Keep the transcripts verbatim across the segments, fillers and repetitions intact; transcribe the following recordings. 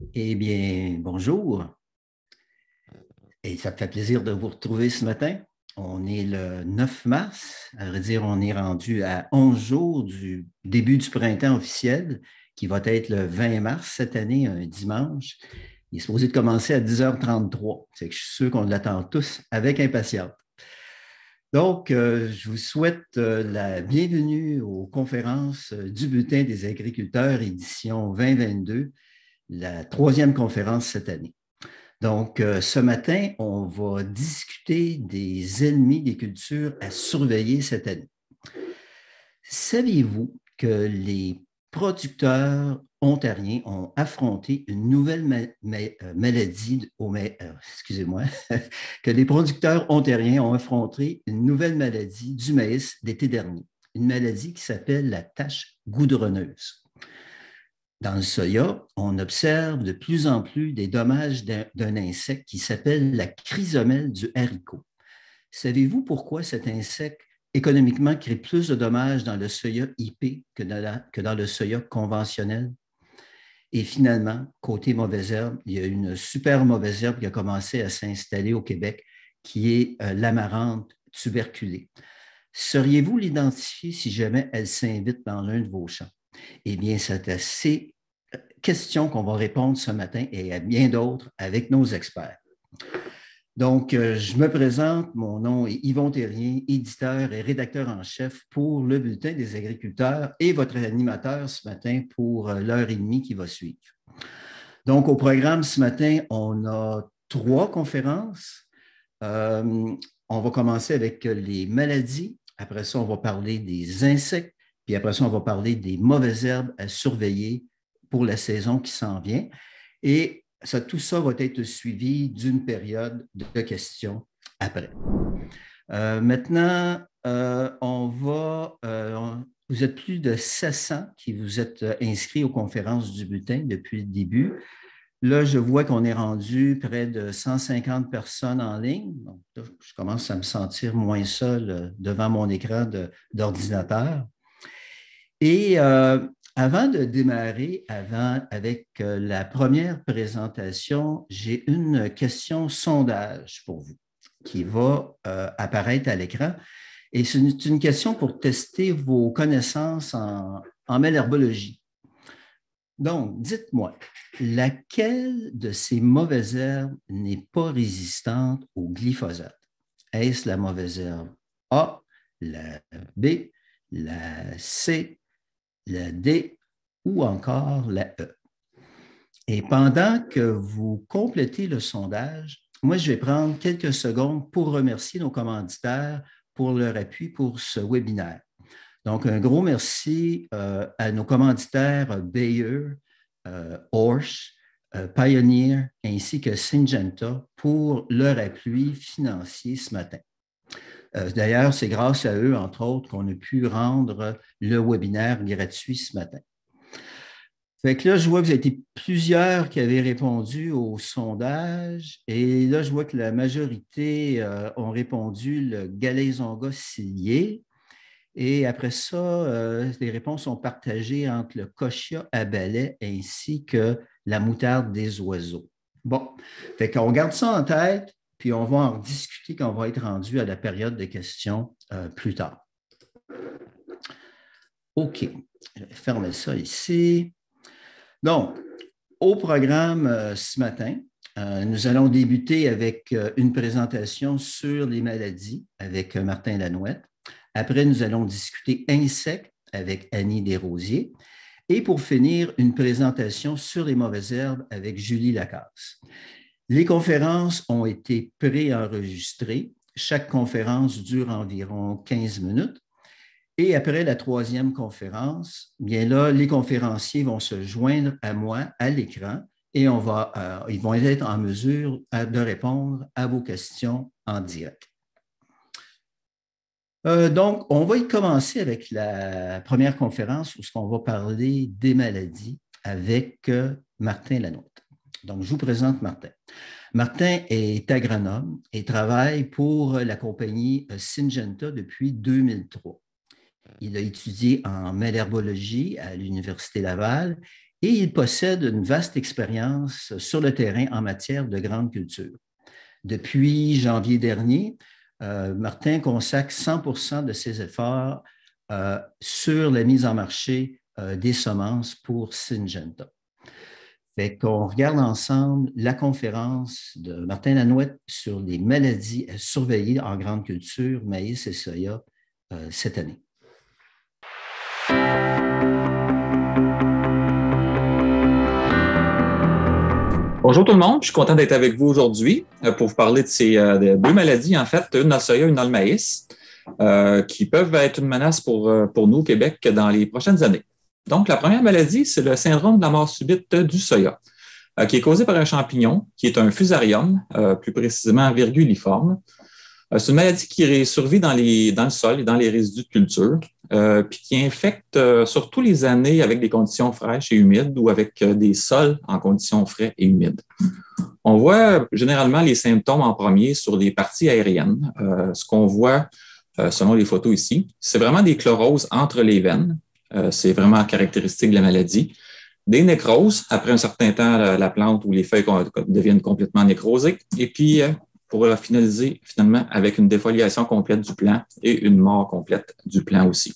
Eh bien, bonjour. Et ça me fait plaisir de vous retrouver ce matin. On est le neuf mars. À vrai dire, on est rendu à onze jours du début du printemps officiel, qui va être le vingt mars cette année, un dimanche. Il est supposé de commencer à dix heures trente-trois. C'est que je suis sûr qu'on l'attend tous avec impatience. Donc, euh, je vous souhaite euh, la bienvenue aux conférences euh, du Bulletin des agriculteurs, édition vingt vingt-deux, la troisième conférence cette année. Donc, euh, ce matin, on va discuter des ennemis des cultures à surveiller cette année. Saviez-vous que les producteurs ontariens ont affronté une nouvelle ma ma euh, maladie, au ma euh, excusez-moi, que les producteurs ontariens ont affronté une nouvelle maladie du maïs l'été dernier, une maladie qui s'appelle la tache goudronneuse. Dans le soya, on observe de plus en plus des dommages d'un insecte qui s'appelle la chrysomèle du haricot. Savez-vous pourquoi cet insecte économiquement crée plus de dommages dans le soya I P que dans, la, que dans le soya conventionnel? Et finalement, côté mauvaise herbe, il y a une super mauvaise herbe qui a commencé à s'installer au Québec, qui est euh, l'amarante tuberculée. Sauriez-vous l'identifier si jamais elle s'invite dans l'un de vos champs? Eh bien, c'est à ces questions qu'on va répondre ce matin et à bien d'autres avec nos experts. Donc, euh, je me présente, mon nom est Yvon Terrien, éditeur et rédacteur en chef pour le Bulletin des agriculteurs et votre animateur ce matin pour euh, l'heure et demie qui va suivre. Donc, au programme ce matin, on a trois conférences. Euh, on va commencer avec les maladies. Après ça, on va parler des insectes. Puis après ça, on va parler des mauvaises herbes à surveiller pour la saison qui s'en vient. Et ça, tout ça va être suivi d'une période de questions après. Euh, maintenant, euh, on va. Euh, vous êtes plus de sept cents qui vous êtes inscrits aux conférences du bulletin depuis le début. Là, je vois qu'on est rendu près de cent cinquante personnes en ligne. Donc, là, je commence à me sentir moins seul devant mon écran d'ordinateur. Et euh, avant de démarrer avant, avec euh, la première présentation, j'ai une question sondage pour vous qui va euh, apparaître à l'écran. Et c'est une, une question pour tester vos connaissances en, en malherbologie. Donc, dites-moi, laquelle de ces mauvaises herbes n'est pas résistante au glyphosate? Est-ce la mauvaise herbe A, la B, la C, la D ou encore la E? Et pendant que vous complétez le sondage, moi, je vais prendre quelques secondes pour remercier nos commanditaires pour leur appui pour ce webinaire. Donc, un gros merci euh, à nos commanditaires Bayer, euh, Orsch, euh, Pioneer ainsi que Syngenta pour leur appui financier ce matin. Euh, D'ailleurs, c'est grâce à eux, entre autres, qu'on a pu rendre le webinaire gratuit ce matin. Fait que là, je vois que vous avez été plusieurs qui avaient répondu au sondage. Et là, je vois que la majorité euh, ont répondu le galaisonga cilié. Et après ça, euh, les réponses sont partagées entre le cochia à balai ainsi que la moutarde des oiseaux. Bon, fait qu'on garde ça en tête, puis on va en discuter quand on va être rendu à la période de questions euh, plus tard. OK, je vais fermer ça ici. Donc, au programme euh, ce matin, euh, nous allons débuter avec euh, une présentation sur les maladies avec euh, Martin Lanouette. Après, nous allons discuter insectes avec Annie Desrosiers. Et pour finir, une présentation sur les mauvaises herbes avec Julie Lacasse. Les conférences ont été préenregistrées. Chaque conférence dure environ quinze minutes. Et après la troisième conférence, bien là, les conférenciers vont se joindre à moi à l'écran et on va, euh, ils vont être en mesure de répondre à vos questions en direct. Euh, donc, on va y commencer avec la première conférence où on va parler des maladies avec euh, Martin Lanouette. Donc, je vous présente Martin. Martin est agronome et travaille pour la compagnie Syngenta depuis deux mille trois. Il a étudié en malherbologie à l'Université Laval et il possède une vaste expérience sur le terrain en matière de grande culture. Depuis janvier dernier, euh, Martin consacre cent pour cent de ses efforts euh, sur la mise en marché euh, des semences pour Syngenta. Fait qu'on regarde ensemble la conférence de Martin Lanouette sur les maladies à surveiller en grande culture, maïs et soya, euh, cette année. Bonjour tout le monde, je suis content d'être avec vous aujourd'hui pour vous parler de ces euh, de deux maladies, en fait, une dans le soya, une dans le maïs, euh, qui peuvent être une menace pour, pour nous au Québec dans les prochaines années. Donc, la première maladie, c'est le syndrome de la mort subite du soya, euh, qui est causé par un champignon, qui est un fusarium, euh, plus précisément virguliforme. Euh, c'est une maladie qui survit dans, les, dans le sol et dans les résidus de culture, euh, puis qui infecte euh, surtout les années avec des conditions fraîches et humides ou avec euh, des sols en conditions frais et humides. On voit généralement les symptômes en premier sur les parties aériennes. Euh, ce qu'on voit, euh, selon les photos ici, c'est vraiment des chloroses entre les veines. Euh, c'est vraiment caractéristique de la maladie. Des nécroses, après un certain temps, la, la plante ou les feuilles deviennent complètement nécrosées. Et puis, euh, pour finaliser finalement avec une défoliation complète du plant et une mort complète du plant aussi.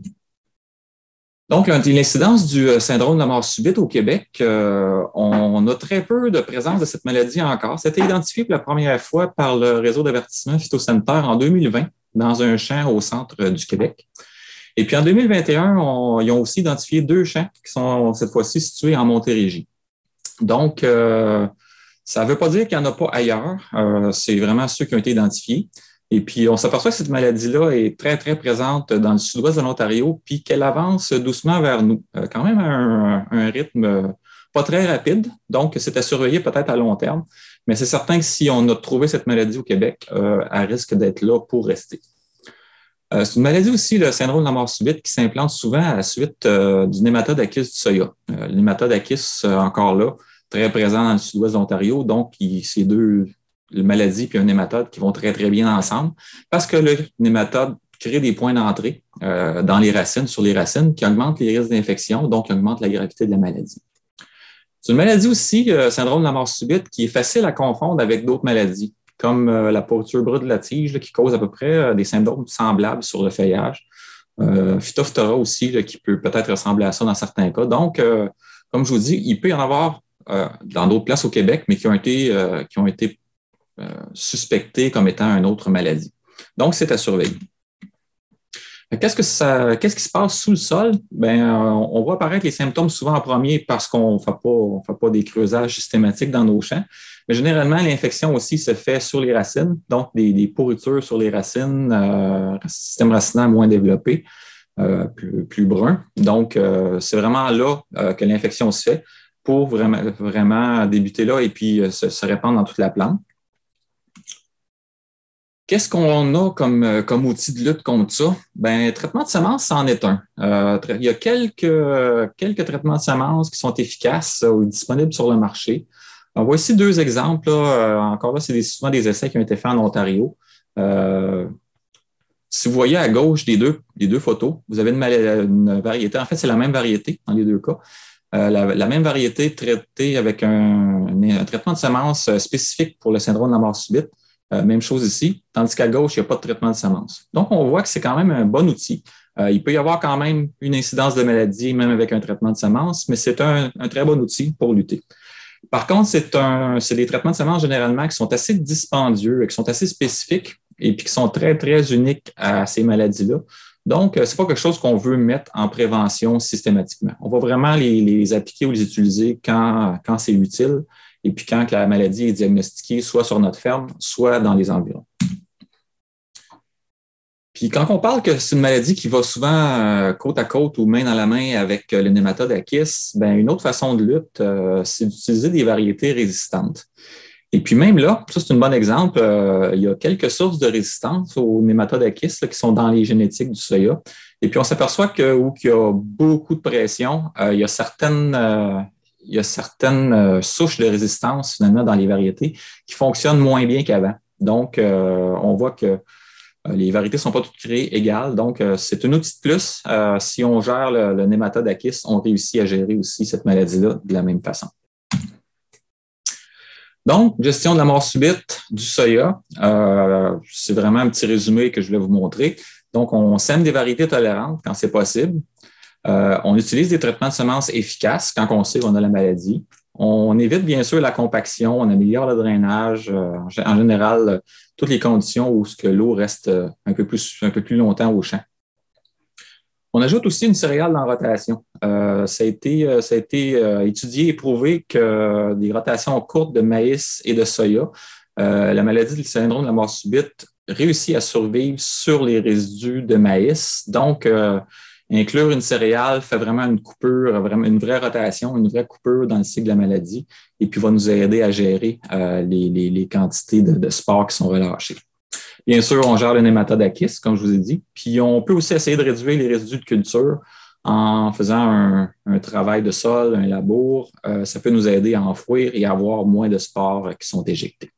Donc, l'incidence du syndrome de la mort subite au Québec, euh, on a très peu de présence de cette maladie encore. C'était identifié pour la première fois par le réseau d'avertissement phytosanitaire en deux mille vingt dans un champ au centre du Québec. Et puis en deux mille vingt et un, on, ils ont aussi identifié deux champs qui sont cette fois-ci situés en Montérégie. Donc, euh, ça ne veut pas dire qu'il n'y en a pas ailleurs. Euh, c'est vraiment ceux qui ont été identifiés. Et puis, on s'aperçoit que cette maladie-là est très, très présente dans le sud-ouest de l'Ontario, puis qu'elle avance doucement vers nous, euh, quand même à un, un rythme pas très rapide. Donc, c'est à surveiller peut-être à long terme. Mais c'est certain que si on a trouvé cette maladie au Québec, euh, elle risque d'être là pour rester. Euh, c'est une maladie aussi, le syndrome de la mort subite, qui s'implante souvent à la suite euh, du nématode Akis du soya. Euh, le nématode Akis, euh, encore là, très présent dans le sud-ouest de l'Ontario. Donc, il, ces deux maladies puis un nématode qui vont très, très bien ensemble parce que le nématode crée des points d'entrée euh, dans les racines, sur les racines, qui augmentent les risques d'infection, donc qui augmentent la gravité de la maladie. C'est une maladie aussi, le euh, syndrome de la mort subite, qui est facile à confondre avec d'autres maladies, comme euh, la pourriture brune de la tige, là, qui cause à peu près euh, des symptômes semblables sur le feuillage. Euh, Phytophthora aussi, là, qui peut peut-être ressembler à ça dans certains cas. Donc, euh, comme je vous dis, il peut y en avoir euh, dans d'autres places au Québec, mais qui ont été, euh, qui ont été euh, suspectés comme étant une autre maladie. Donc, c'est à surveiller. Qu'est-ce que ça, qu'est-ce qui se passe sous le sol? Ben, euh, on voit apparaître les symptômes souvent en premier parce qu'on ne fait pas, on fait pas des creusages systématiques dans nos champs. Mais généralement, l'infection aussi se fait sur les racines, donc des, des pourritures sur les racines, euh, système racinaire moins développé, euh, plus, plus brun. Donc, euh, c'est vraiment là euh, que l'infection se fait pour vraiment, vraiment débuter là et puis euh, se, se répandre dans toute la plante. Qu'est-ce qu'on a comme, comme outil de lutte contre ça? Ben, traitement de semences, c'en est un. Euh, il y a quelques, quelques traitements de semences qui sont efficaces ou disponibles sur le marché. Alors, voici deux exemples. Là. Euh, encore là, c'est des, souvent des essais qui ont été faits en Ontario. Euh, si vous voyez à gauche des deux, des deux photos, vous avez une, une variété. En fait, c'est la même variété dans les deux cas. Euh, la, la même variété traitée avec un, un traitement de semences spécifique pour le syndrome de la mort subite. Euh, même chose ici, tandis qu'à gauche, il n'y a pas de traitement de semences. Donc, on voit que c'est quand même un bon outil. Euh, il peut y avoir quand même une incidence de maladie, même avec un traitement de semences, mais c'est un, un très bon outil pour lutter. Par contre, c'est, un, c'est des traitements de semences généralement qui sont assez dispendieux et qui sont assez spécifiques et puis qui sont très, très uniques à ces maladies-là. Donc, ce n'est pas quelque chose qu'on veut mettre en prévention systématiquement. On va vraiment les, les appliquer ou les utiliser quand, quand c'est utile. Et puis quand la maladie est diagnostiquée, soit sur notre ferme, soit dans les environs. Puis quand on parle que c'est une maladie qui va souvent euh, côte à côte ou main dans la main avec euh, le nématode Akis, ben, une autre façon de lutte, euh, c'est d'utiliser des variétés résistantes. Et puis même là, ça c'est un bon exemple, euh, il y a quelques sources de résistance au nématode Akis là, qui sont dans les génétiques du soya. Et puis on s'aperçoit que où il y a beaucoup de pression, euh, il y a certaines... Euh, il y a certaines euh, souches de résistance, finalement, dans les variétés qui fonctionnent moins bien qu'avant. Donc, euh, on voit que Euh, les variétés ne sont pas toutes créées égales, donc euh, c'est un outil de plus. Euh, si on gère le, le nématode Akis, on réussit à gérer aussi cette maladie-là de la même façon. Donc, gestion de la mort subite du soya, euh, c'est vraiment un petit résumé que je voulais vous montrer. Donc, on sème des variétés tolérantes quand c'est possible. Euh, on utilise des traitements de semences efficaces quand on sait qu'on a la maladie. On évite bien sûr la compaction, on améliore le drainage, euh, en général, euh, toutes les conditions où l'eau reste euh, un peu plus, un peu plus longtemps au champ. On ajoute aussi une céréale dans la rotation. Euh, ça a été, euh, ça a été euh, étudié et prouvé que des rotations courtes de maïs et de soya, euh, la maladie du syndrome de la mort subite réussit à survivre sur les résidus de maïs. Donc, euh, inclure une céréale fait vraiment une coupure, vraiment une vraie rotation, une vraie coupure dans le cycle de la maladie et puis va nous aider à gérer euh, les, les, les quantités de, de spores qui sont relâchées. Bien sûr, on gère le nématode Akis, comme je vous ai dit. Puis, on peut aussi essayer de réduire les résidus de culture en faisant un, un travail de sol, un labour. Euh, ça peut nous aider à enfouir et à avoir moins de spores qui sont éjectés.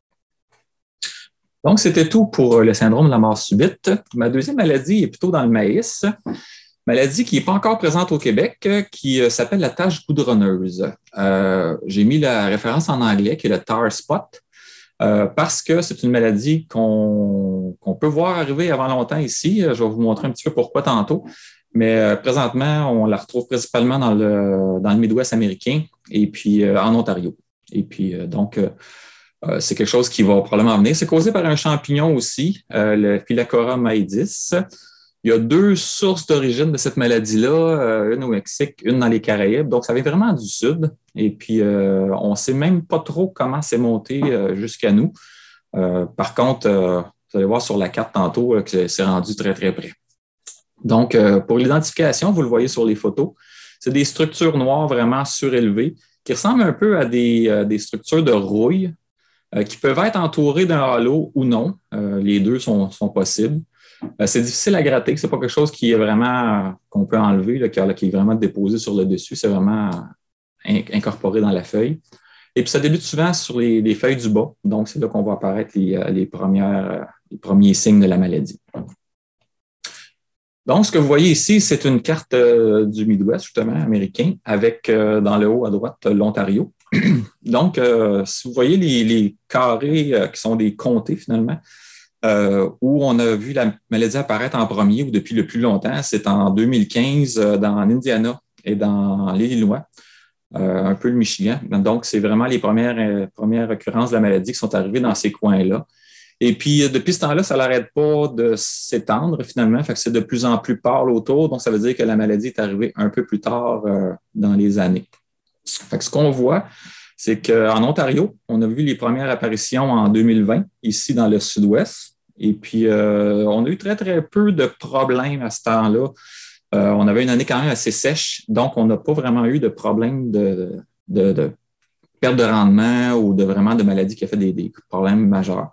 Donc, c'était tout pour le syndrome de la mort subite. Ma deuxième maladie est plutôt dans le maïs. Maladie qui n'est pas encore présente au Québec, qui s'appelle la tache goudronneuse. Euh, j'ai mis la référence en anglais, qui est le tar spot. Euh, parce que c'est une maladie qu'on qu'on peut voir arriver avant longtemps ici. Je vais vous montrer un petit peu pourquoi tantôt. Mais euh, présentement, on la retrouve principalement dans le, dans le Midwest américain et puis euh, en Ontario. Et puis, euh, donc, euh, c'est quelque chose qui va probablement venir. C'est causé par un champignon aussi, euh, le Phyllacora maedis. Il y a deux sources d'origine de cette maladie-là, euh, une au Mexique, une dans les Caraïbes. Donc, ça vient vraiment du sud. Et puis, euh, on ne sait même pas trop comment c'est monté euh, jusqu'à nous. Euh, par contre, euh, vous allez voir sur la carte tantôt euh, que c'est rendu très, très près. Donc, euh, pour l'identification, vous le voyez sur les photos, c'est des structures noires vraiment surélevées qui ressemblent un peu à des, euh, des structures de rouille euh, qui peuvent être entourées d'un halo ou non. Euh, les deux sont, sont possibles. Euh, c'est difficile à gratter. Ce n'est pas quelque chose qui est vraiment, euh, qu'on peut enlever, là, qui, qui est vraiment déposé sur le dessus. C'est vraiment euh, incorporé dans la feuille. Et puis, ça débute souvent sur les, les feuilles du bas. Donc, c'est là qu'on va apparaître les, les, premières, les premiers signes de la maladie. Donc, ce que vous voyez ici, c'est une carte euh, du Midwest, justement, américain, avec euh, dans le haut à droite l'Ontario. Donc, euh, si vous voyez les, les carrés euh, qui sont des comtés, finalement, euh, où on a vu la maladie apparaître en premier ou depuis le plus longtemps, c'est en deux mille quinze euh, dans l'Indiana et dans l'Illinois, euh, un peu le Michigan. Donc, c'est vraiment les premières, euh, premières occurrences de la maladie qui sont arrivées dans ces coins-là. Et puis, depuis ce temps-là, ça n'arrête pas de s'étendre finalement. Fait que c'est de plus en plus pâle autour. Donc, ça veut dire que la maladie est arrivée un peu plus tard euh, dans les années. Fait que ce qu'on voit, c'est qu'en Ontario, on a vu les premières apparitions en deux mille vingt, ici dans le sud-ouest. Et puis, euh, on a eu très, très peu de problèmes à ce temps-là. Euh, on avait une année quand même assez sèche. Donc, on n'a pas vraiment eu de problème de, de, de perte de rendement ou de vraiment de maladie qui a fait des, des problèmes majeurs.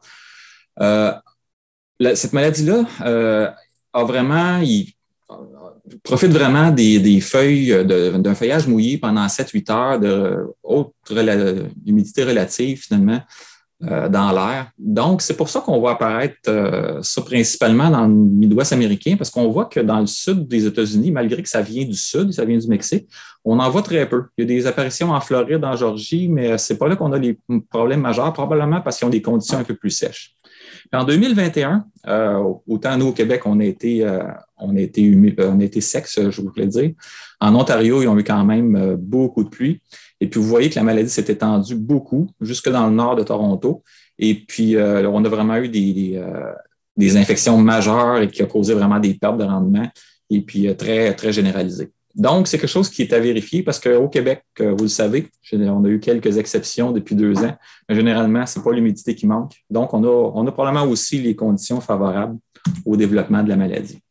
Euh, la, cette maladie-là euh, a vraiment, il, euh, profite vraiment des, des feuilles, d'un feuillage mouillé pendant sept huit heures de haute humidité relative finalement euh, dans l'air. Donc, c'est pour ça qu'on voit apparaître euh, ça principalement dans le Midwest américain, parce qu'on voit que dans le sud des États-Unis, malgré que ça vient du sud, ça vient du Mexique, on en voit très peu. Il y a des apparitions en Floride, en Georgie, mais ce n'est pas là qu'on a les problèmes majeurs, probablement parce qu'ils ont des conditions un peu plus sèches. En deux mille vingt et un, euh, autant nous au Québec, on a été, euh, on a été, humide, on a été sec, je voulais dire. En Ontario, ils ont eu quand même euh, beaucoup de pluie. Et puis, vous voyez que la maladie s'est étendue beaucoup jusque dans le nord de Toronto. Et puis, euh, on a vraiment eu des, des, euh, des infections majeures et qui a causé vraiment des pertes de rendement et puis euh, très, très généralisées. Donc, c'est quelque chose qui est à vérifier parce qu'au Québec, vous le savez, on a eu quelques exceptions depuis deux ans, mais généralement, ce n'est pas l'humidité qui manque. Donc, on a, on a probablement aussi les conditions favorables au développement de la maladie.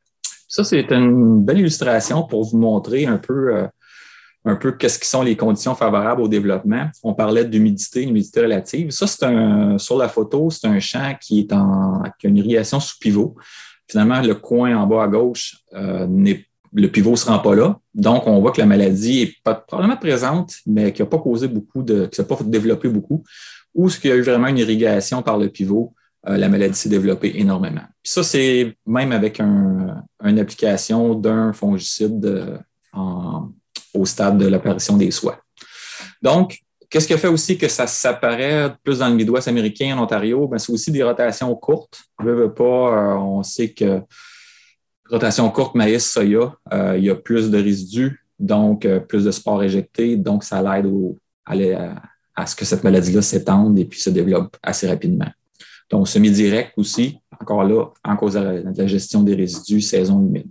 Ça, c'est une belle illustration pour vous montrer un peu, euh, un peu qu'est-ce qui sont les conditions favorables au développement. On parlait d'humidité, humidité relative. Ça, c'est un, sur la photo, c'est un champ qui, est en, qui a une irrigation sous pivot. Finalement, le coin en bas à gauche euh, n'est pas le pivot ne se rend pas là. Donc, on voit que la maladie est pas, probablement présente, mais qui n'a pas causé beaucoup de, qui ne s'est pas développé beaucoup, ou ce qu'il y a eu vraiment une irrigation par le pivot euh, la maladie s'est développée énormément. Puis ça, c'est même avec un, une application d'un fongicide euh, en, au stade de l'apparition des soies. Donc, qu'est-ce qui a fait aussi que ça s'apparaît plus dans le Midwest américain, en Ontario? Ben, c'est aussi des rotations courtes. Veux, veux pas, euh, on sait que rotation courte, maïs, soya, euh, il y a plus de résidus, donc euh, plus de spores éjectés, donc ça l'aide au, à, à, à ce que cette maladie-là s'étende et puis se développe assez rapidement. Donc, semi-direct aussi, encore là, en cause de la gestion des résidus, saison humide.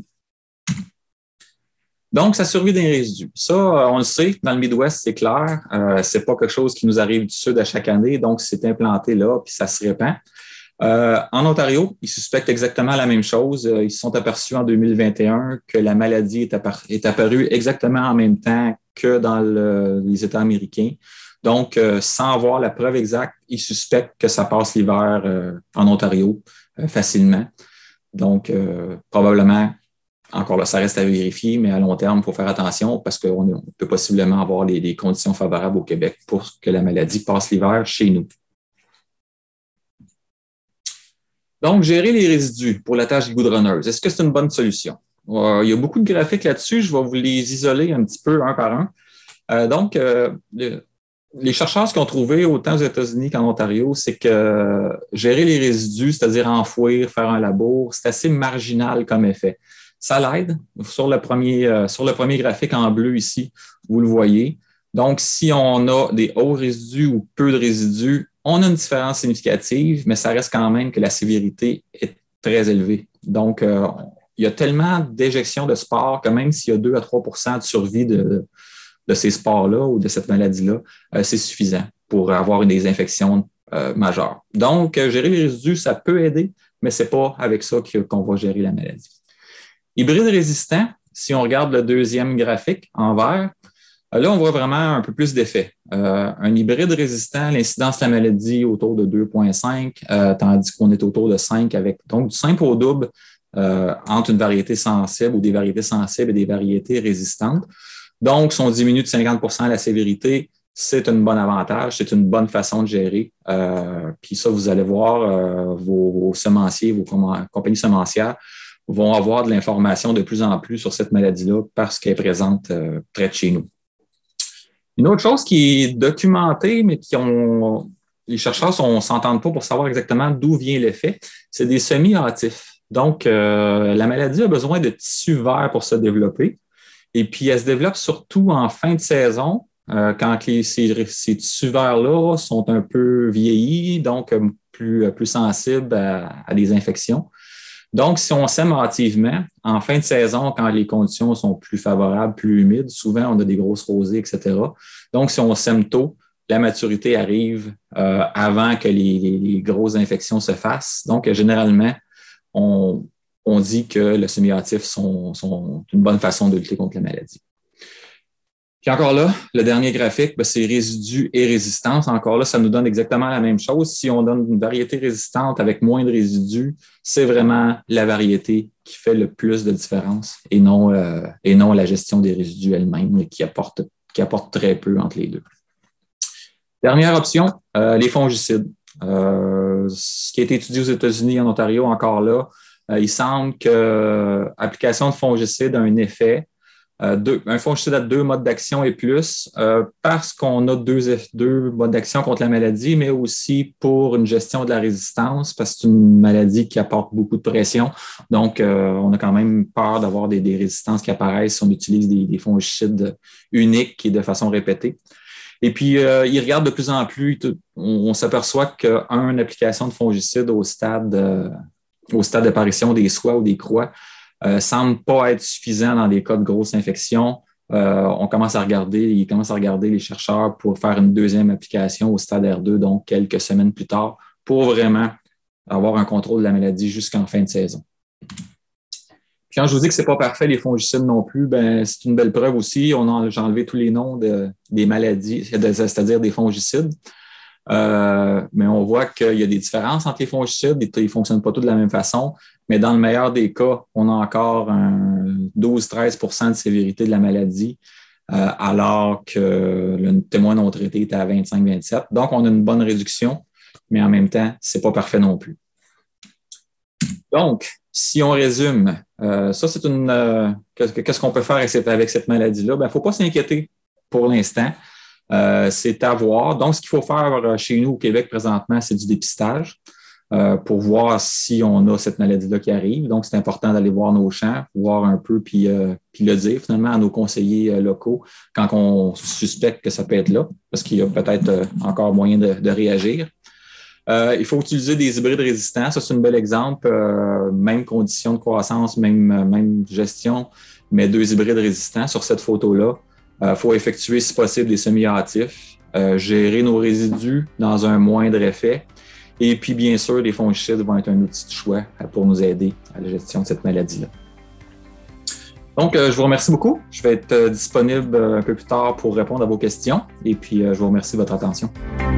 Donc, ça survit des résidus. Ça, on le sait, dans le Midwest, c'est clair. Euh, ce n'est pas quelque chose qui nous arrive du sud à chaque année, donc c'est implanté là, puis ça se répand. Euh, en Ontario, ils suspectent exactement la même chose. Ils se sont aperçus en deux mille vingt et un que la maladie est, appar- est apparue exactement en même temps que dans le, les États américains. Donc, euh, sans avoir la preuve exacte, ils suspectent que ça passe l'hiver euh, en Ontario euh, facilement. Donc, euh, probablement, encore là, ça reste à vérifier, mais à long terme, il faut faire attention parce qu'on on peut possiblement avoir les, les conditions favorables au Québec pour que la maladie passe l'hiver chez nous. Donc, gérer les résidus pour la tâche goudronneuse, est-ce que c'est une bonne solution? Euh, il y a beaucoup de graphiques là-dessus. Je vais vous les isoler un petit peu un par un. Euh, donc, euh, le, les chercheurs, ce qu'ils ont trouvé autant aux États-Unis qu'en Ontario, c'est que gérer les résidus, c'est-à-dire enfouir, faire un labour, c'est assez marginal comme effet. Ça l'aide. Sur le premier, euh, sur le premier graphique en bleu ici, vous le voyez. Donc, si on a des hauts résidus ou peu de résidus, on a une différence significative, mais ça reste quand même que la sévérité est très élevée. Donc, euh, il y a tellement d'éjections de spores que même s'il y a deux à trois pour cent de survie de, de ces spores-là ou de cette maladie-là, euh, c'est suffisant pour avoir des infections euh, majeures. Donc, euh, gérer les résidus, ça peut aider, mais ce n'est pas avec ça qu'on va gérer la maladie. Hybride résistant, si on regarde le deuxième graphique en vert, là, on voit vraiment un peu plus d'effet. Euh, un hybride résistant, l'incidence de la maladie autour de deux virgule cinq, euh, tandis qu'on est autour de cinq avec donc du simple au double euh, entre une variété sensible ou des variétés sensibles et des variétés résistantes. Donc, si on diminue de cinquante pour cent la sévérité, c'est un bon avantage, c'est une bonne façon de gérer. Euh, puis ça, vous allez voir, euh, vos, vos semenciers, vos compagnies semencières vont avoir de l'information de plus en plus sur cette maladie-là parce qu'elle est présente euh, près de chez nous. Une autre chose qui est documentée, mais qui ont, les chercheurs ne s'entendent pas pour savoir exactement d'où vient l'effet, c'est des semi-hâtifs. Donc, euh, la maladie a besoin de tissu vert pour se développer. Et puis, elle se développe surtout en fin de saison, euh, quand les, ces, ces tissus verts-là sont un peu vieillis, donc plus, plus sensibles à, à des infections. Donc, si on sème hâtivement, en fin de saison, quand les conditions sont plus favorables, plus humides, souvent on a des grosses rosées, et cetera. Donc, si on sème tôt, la maturité arrive euh, avant que les, les, les grosses infections se fassent. Donc, généralement, on, on dit que le semi-hâtif sont, sont une bonne façon de lutter contre la maladie. Puis encore là, le dernier graphique, ben, c'est résidus et résistance. Encore là, ça nous donne exactement la même chose. Si on donne une variété résistante avec moins de résidus, c'est vraiment la variété qui fait le plus de différence et non, euh, et non la gestion des résidus elle-même, mais qui apporte, qui apporte très peu entre les deux. Dernière option, euh, les fongicides. Euh, ce qui a été étudié aux États-Unis et en Ontario, encore là, euh, il semble que l'application de fongicides a un effet. Euh, deux, un fongicide a deux modes d'action et plus euh, parce qu'on a deux, deux modes d'action contre la maladie, mais aussi pour une gestion de la résistance parce que c'est une maladie qui apporte beaucoup de pression. Donc, euh, on a quand même peur d'avoir des, des résistances qui apparaissent si on utilise des, des fongicides uniques et de façon répétée. Et puis, euh, ils regardent de plus en plus, tout, on, on s'aperçoit qu'une application de fongicide au stade, euh, au stade d'apparition des soies ou des croix Euh, semble pas être suffisant dans des cas de grosses infections. Euh, on commence à regarder, ils commencent à regarder les chercheurs pour faire une deuxième application au stade R deux, donc quelques semaines plus tard, pour vraiment avoir un contrôle de la maladie jusqu'en fin de saison. Puis quand je vous dis que c'est pas parfait, les fongicides non plus, ben, c'est une belle preuve aussi. On a, j'ai enlevé tous les noms de, des maladies, c'est-à-dire des fongicides. Euh, mais on voit qu'il y a des différences entre les fongicides, ils ne fonctionnent pas tous de la même façon, mais dans le meilleur des cas, on a encore un douze à treize pour cent de sévérité de la maladie, euh, alors que le témoin non traité était à vingt-cinq à vingt-sept. Donc, on a une bonne réduction, mais en même temps, ce n'est pas parfait non plus. Donc, si on résume, euh, ça, c'est une. Euh, qu'est-ce qu'on peut faire avec cette, avec cette maladie-là? Il ne faut pas s'inquiéter pour l'instant. Euh, c'est à voir. Donc, ce qu'il faut faire chez nous au Québec présentement, c'est du dépistage euh, pour voir si on a cette maladie-là qui arrive. Donc, c'est important d'aller voir nos champs, voir un peu, puis, euh, puis le dire finalement à nos conseillers euh, locaux quand on suspecte que ça peut être là, parce qu'il y a peut-être euh, encore moyen de, de réagir. Euh, il faut utiliser des hybrides résistants. Ça, c'est un bel exemple. Euh, même conditions de croissance, même, même gestion, mais deux hybrides résistants sur cette photo-là. Il euh, faut effectuer, si possible, des semi-hâtifs, euh, gérer nos résidus dans un moindre effet. Et puis, bien sûr, les fongicides vont être un outil de choix pour nous aider à la gestion de cette maladie-là. Donc, euh, je vous remercie beaucoup. Je vais être euh, disponible un peu plus tard pour répondre à vos questions. Et puis, euh, je vous remercie de votre attention.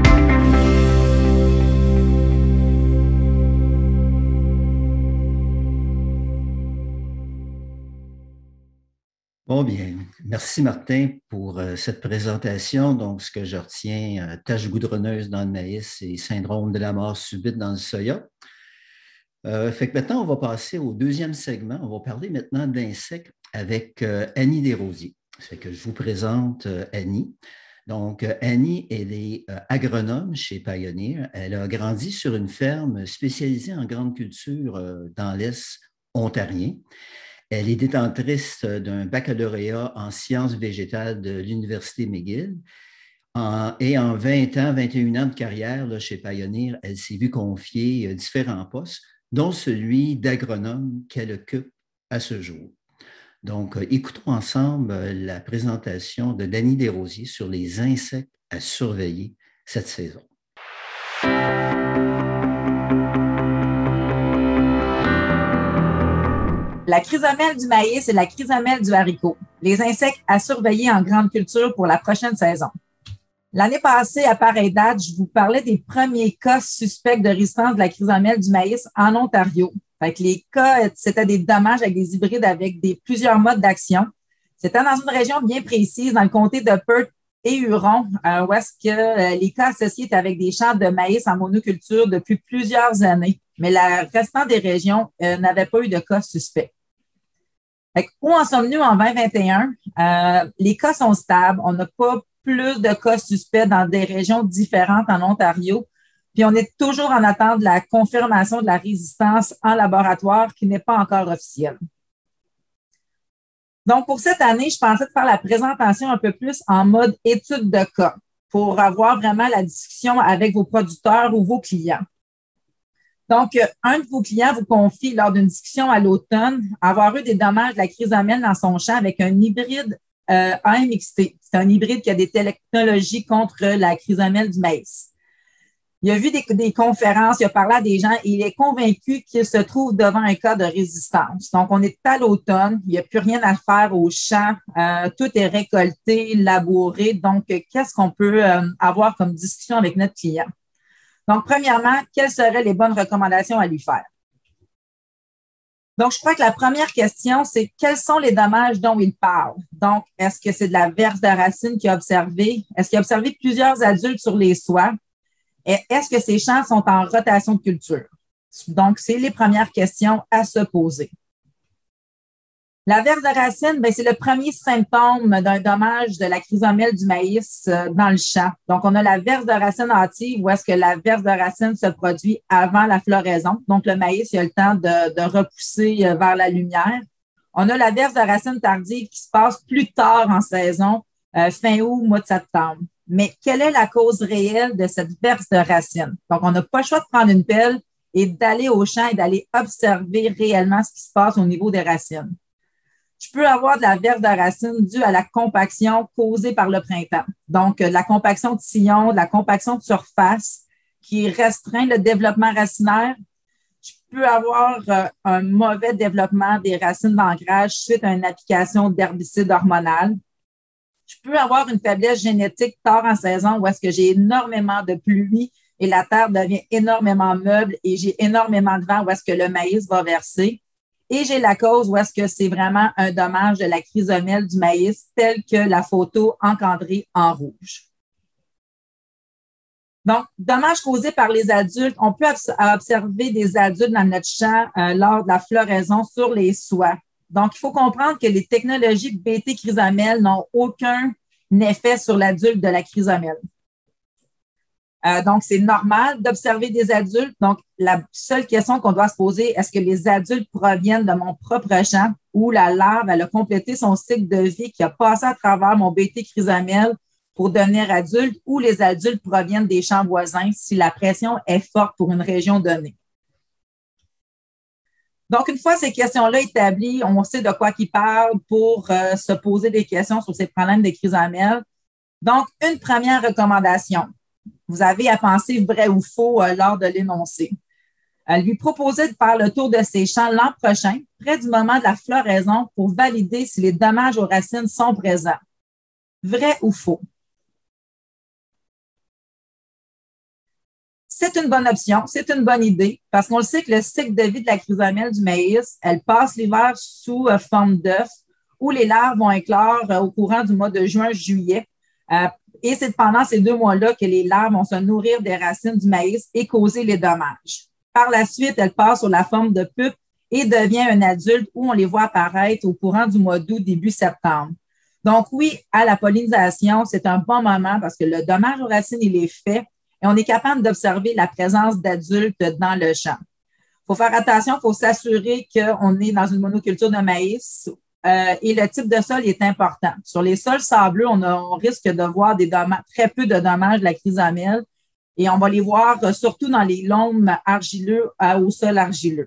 Bon, bien, merci Martin pour euh, cette présentation. Donc, ce que je retiens, euh, taches goudronneuses dans le maïs et syndrome de la mort subite dans le soya. Euh, fait que maintenant, on va passer au deuxième segment. On va parler maintenant d'insectes avec euh, Annie Desrosiers. Ça fait que je vous présente euh, Annie. Donc, euh, Annie, elle est euh, agronome chez Pioneer. Elle a grandi sur une ferme spécialisée en grande culture euh, dans l'Est ontarien. Elle est détentrice d'un baccalauréat en sciences végétales de l'Université McGill. En, et en vingt ans, vingt et un ans de carrière là, chez Pioneer, elle s'est vue confier différents postes, dont celui d'agronome qu'elle occupe à ce jour. Donc, écoutons ensemble la présentation de Dany Desrosiers sur les insectes à surveiller cette saison. La chrysomèle du maïs et la chrysomèle du haricot, les insectes à surveiller en grande culture pour la prochaine saison. L'année passée, à pareille date, je vous parlais des premiers cas suspects de résistance de la chrysomèle du maïs en Ontario. Fait que les cas, c'était des dommages avec des hybrides avec des, plusieurs modes d'action. C'était dans une région bien précise, dans le comté de Perth et Huron, euh, où est-ce que euh, les cas associés étaient avec des champs de maïs en monoculture depuis plusieurs années. Mais le restant des régions euh, n'avaient pas eu de cas suspects. Où en sommes-nous en vingt vingt et un? Euh, les cas sont stables. On n'a pas plus de cas suspects dans des régions différentes en Ontario. Puis on est toujours en attente de la confirmation de la résistance en laboratoire qui n'est pas encore officielle. Donc, pour cette année, je pensais de faire la présentation un peu plus en mode étude de cas pour avoir vraiment la discussion avec vos producteurs ou vos clients. Donc, un de vos clients vous confie lors d'une discussion à l'automne avoir eu des dommages de la chrysomèle dans son champ avec un hybride euh, A M X T. C'est un hybride qui a des technologies contre la chrysomèle du maïs. Il a vu des, des conférences, il a parlé à des gens et il est convaincu qu'il se trouve devant un cas de résistance. Donc, on est à l'automne, il n'y a plus rien à faire au champ, euh, tout est récolté, labouré. Donc, qu'est-ce qu'on peut euh, avoir comme discussion avec notre client? Donc, premièrement, quelles seraient les bonnes recommandations à lui faire? Donc, je crois que la première question, c'est quels sont les dommages dont il parle? Donc, est-ce que c'est de la verse de racine qu'il a observé? Est-ce qu'il a observé plusieurs adultes sur les soies? Et est-ce que ces champs sont en rotation de culture? Donc, c'est les premières questions à se poser. La verse de racine, ben, c'est le premier symptôme d'un dommage de la chrysomèle du maïs euh, dans le champ. Donc, on a la verse de racine hâtive où est-ce que la verse de racine se produit avant la floraison. Donc, le maïs, il a le temps de, de repousser euh, vers la lumière. On a la verse de racine tardive qui se passe plus tard en saison, euh, fin août, mois de septembre. Mais quelle est la cause réelle de cette verse de racine? Donc, on n'a pas le choix de prendre une pelle et d'aller au champ et d'aller observer réellement ce qui se passe au niveau des racines. Je peux avoir de la verse de racine due à la compaction causée par le printemps. Donc, de la compaction de sillon, de la compaction de surface qui restreint le développement racinaire. Je peux avoir euh, un mauvais développement des racines d'ancrage suite à une application d'herbicide hormonal. Je peux avoir une faiblesse génétique tard en saison où est-ce que j'ai énormément de pluie et la terre devient énormément meuble et j'ai énormément de vent où est-ce que le maïs va verser. Et j'ai la cause où est-ce que c'est vraiment un dommage de la chrysomèle du maïs tel que la photo encadrée en rouge. Donc, dommages causés par les adultes, on peut observer des adultes dans notre champ euh, lors de la floraison sur les soies. Donc, il faut comprendre que les technologies B T chrysomèle n'ont aucun effet sur l'adulte de la chrysomèle. Euh, donc, c'est normal d'observer des adultes. Donc, la seule question qu'on doit se poser, est-ce que les adultes proviennent de mon propre champ ou la larve, elle a complété son cycle de vie qui a passé à travers mon B T chrysomèle pour devenir adulte, ou les adultes proviennent des champs voisins si la pression est forte pour une région donnée. Donc, une fois ces questions-là établies, on sait de quoi qu'ils parlent pour euh, se poser des questions sur ces problèmes des chrysomèles. Donc, une première recommandation. Vous avez à penser vrai ou faux euh, lors de l'énoncé. Euh, lui proposer de faire le tour de ses champs l'an prochain, près du moment de la floraison, pour valider si les dommages aux racines sont présents. Vrai ou faux? C'est une bonne option, c'est une bonne idée, parce qu'on le sait que le cycle de vie de la chrysomèle du maïs, elle passe l'hiver sous euh, forme d'œuf, où les larves vont éclore euh, au courant du mois de juin-juillet. Euh, et c'est pendant ces deux mois-là que les larves vont se nourrir des racines du maïs et causer les dommages. Par la suite, elle passe sur la forme de pupe et devient un adulte où on les voit apparaître au courant du mois d'août, début septembre. Donc oui, à la pollinisation, c'est un bon moment parce que le dommage aux racines, il est fait. Et on est capable d'observer la présence d'adultes dans le champ. Il faut faire attention, il faut s'assurer qu'on est dans une monoculture de maïs euh, et le type de sol est important. Sur les sols sableux, on, a, on risque de voir des dommages, très peu de dommages de la chrysomèle et on va les voir euh, surtout dans les loams argileux euh, au sol argileux.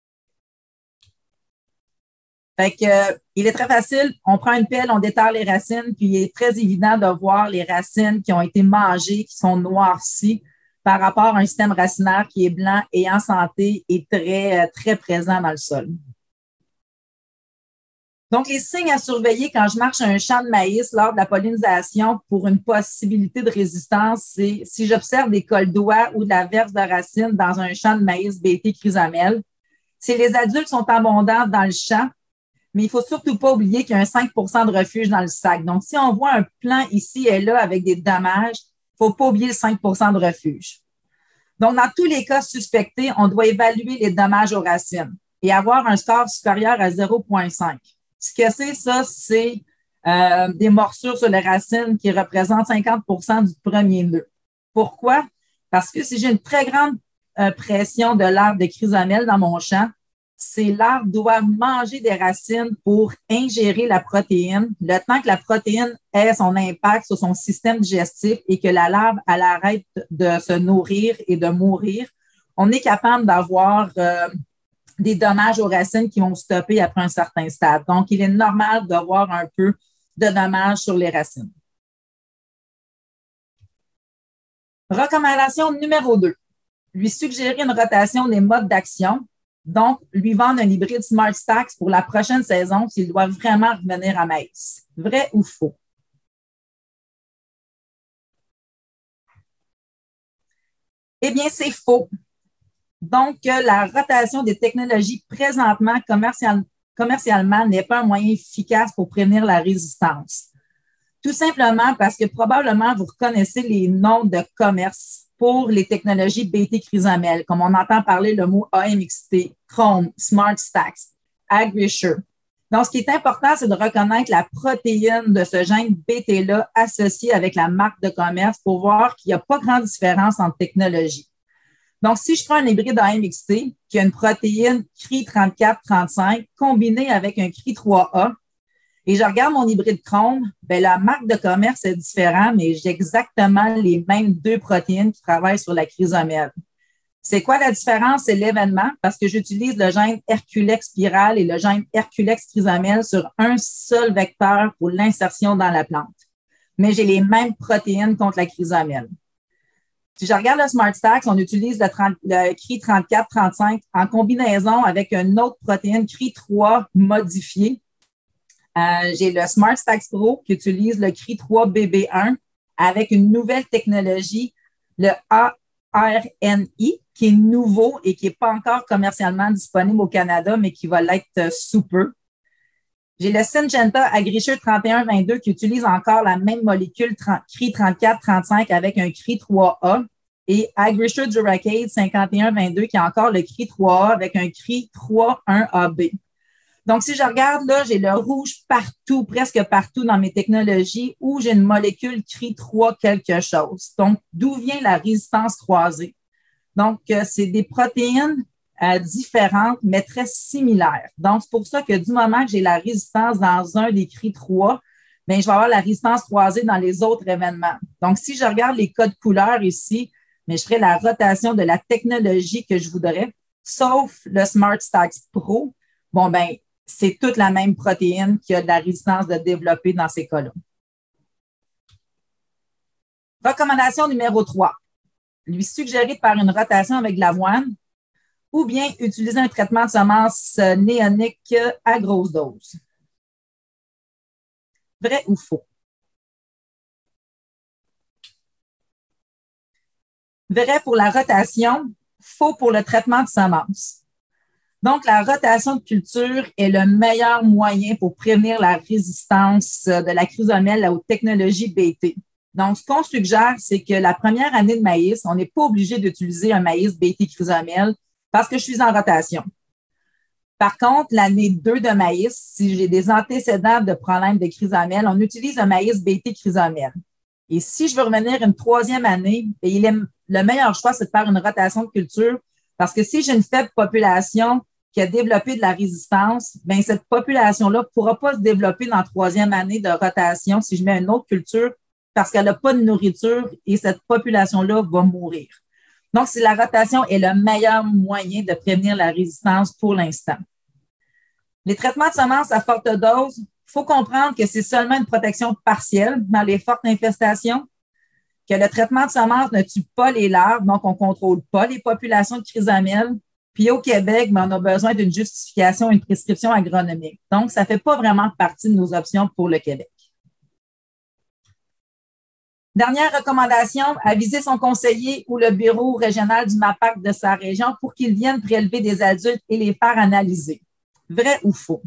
Fait que, euh, il est très facile, on prend une pelle, on déterre les racines, puis il est très évident de voir les racines qui ont été mangées, qui sont noircies par rapport à un système racinaire qui est blanc et en santé et très, très présent dans le sol. Donc, les signes à surveiller quand je marche un champ de maïs lors de la pollinisation pour une possibilité de résistance, c'est si j'observe des cols d'oie ou de la verse de racines dans un champ de maïs B T chrysomèle, si les adultes sont abondants dans le champ, mais il ne faut surtout pas oublier qu'il y a un cinq pour cent de refuge dans le sac. Donc, si on voit un plan ici et là avec des dommages, il ne faut pas oublier le cinq pour cent de refuge. Donc, dans tous les cas suspectés, on doit évaluer les dommages aux racines et avoir un score supérieur à zéro virgule cinq. Ce que c'est, ça, c'est euh, des morsures sur les racines qui représentent cinquante pour cent du premier nœud. Pourquoi? Parce que si j'ai une très grande euh, pression de l'arbre de chrysomèle dans mon champ, ces larves doivent manger des racines pour ingérer la protéine, le temps que la protéine ait son impact sur son système digestif et que la larve elle arrête de se nourrir et de mourir, on est capable d'avoir euh, des dommages aux racines qui vont stopper après un certain stade. Donc, il est normal d'avoir un peu de dommages sur les racines. Recommandation numéro deux. Lui suggérer une rotation des modes d'action. Donc, lui vendre un hybride Smart Stacks pour la prochaine saison s'il doit vraiment revenir à maïs. Vrai ou faux? Eh bien, c'est faux. Donc, la rotation des technologies présentement commercial, commercialement n'est pas un moyen efficace pour prévenir la résistance. Tout simplement parce que probablement vous reconnaissez les noms de commerce pour les technologies B T chrysomèle, comme on entend parler le mot A M X T, Chrome, Smart Stacks, AgriSure. Donc, ce qui est important, c'est de reconnaître la protéine de ce gène B T-là associé avec la marque de commerce pour voir qu'il n'y a pas grande différence entre technologies. Donc, si je prends un hybride A M X T qui a une protéine C R I trente-quatre trente-cinq combinée avec un C R I trois A, et je regarde mon hybride Chrome, ben la marque de commerce est différente, mais j'ai exactement les mêmes deux protéines qui travaillent sur la chrysomèle. C'est quoi la différence? C'est l'événement, parce que j'utilise le gène Herculex spiral et le gène Herculex chrysomèle sur un seul vecteur pour l'insertion dans la plante. Mais j'ai les mêmes protéines contre la chrysomèle. Si je regarde le Smart Stacks, on utilise le, trente, le C R I trente-quatre trente-cinq en combinaison avec une autre protéine C R I trois modifiée. Euh, j'ai le Smart Stacks Pro qui utilise le C R I trois B B un avec une nouvelle technologie, le A R N I, qui est nouveau et qui n'est pas encore commercialement disponible au Canada, mais qui va l'être sous peu. J'ai le Syngenta AgriSure trente et un vingt-deux qui utilise encore la même molécule C R I trente-quatre trente-cinq avec un C R I trois A. et Agrisher Duracade cinquante et un vingt-deux qui a encore le C R I trois A avec un C R I trois un A B. Donc, si je regarde là, j'ai le rouge partout, presque partout dans mes technologies où j'ai une molécule C R I trois quelque chose. Donc, d'où vient la résistance croisée? Donc, euh, c'est des protéines euh, différentes, mais très similaires. Donc, c'est pour ça que du moment que j'ai la résistance dans un des C R I trois, bien, je vais avoir la résistance croisée dans les autres événements. Donc, si je regarde les codes couleurs ici, mais je ferai la rotation de la technologie que je voudrais, sauf le SmartStax Pro. Bon, ben, c'est toute la même protéine qui a de la résistance de développer dans ces cas-là. Recommandation numéro trois. Lui suggérer de faire une rotation avec de l'avoine ou bien utiliser un traitement de semences néoniques à grosse dose. Vrai ou faux? Vrai pour la rotation, faux pour le traitement de semences. Donc, la rotation de culture est le meilleur moyen pour prévenir la résistance de la chrysomèle aux technologies B T. Donc, ce qu'on suggère, c'est que la première année de maïs, on n'est pas obligé d'utiliser un maïs B T chrysomèle parce que je suis en rotation. Par contre, l'année deux de maïs, si j'ai des antécédents de problèmes de chrysomèle, on utilise un maïs B T chrysomèle. Et si je veux revenir une troisième année, il est, le meilleur choix, c'est de faire une rotation de culture parce que si j'ai une faible population qui a développé de la résistance, bien, cette population-là ne pourra pas se développer dans la troisième année de rotation si je mets une autre culture parce qu'elle n'a pas de nourriture et cette population-là va mourir. Donc, si la rotation est le meilleur moyen de prévenir la résistance pour l'instant. Les traitements de semences à forte dose, il faut comprendre que c'est seulement une protection partielle dans les fortes infestations, que le traitement de semences ne tue pas les larves, donc on ne contrôle pas les populations de chrysomèles. Puis au Québec, bien, on a besoin d'une justification, une prescription agronomique. Donc, ça ne fait pas vraiment partie de nos options pour le Québec. Dernière recommandation, aviser son conseiller ou le bureau régional du MAPAC de sa région pour qu'ils viennent prélever des adultes et les faire analyser. Vrai ou faux?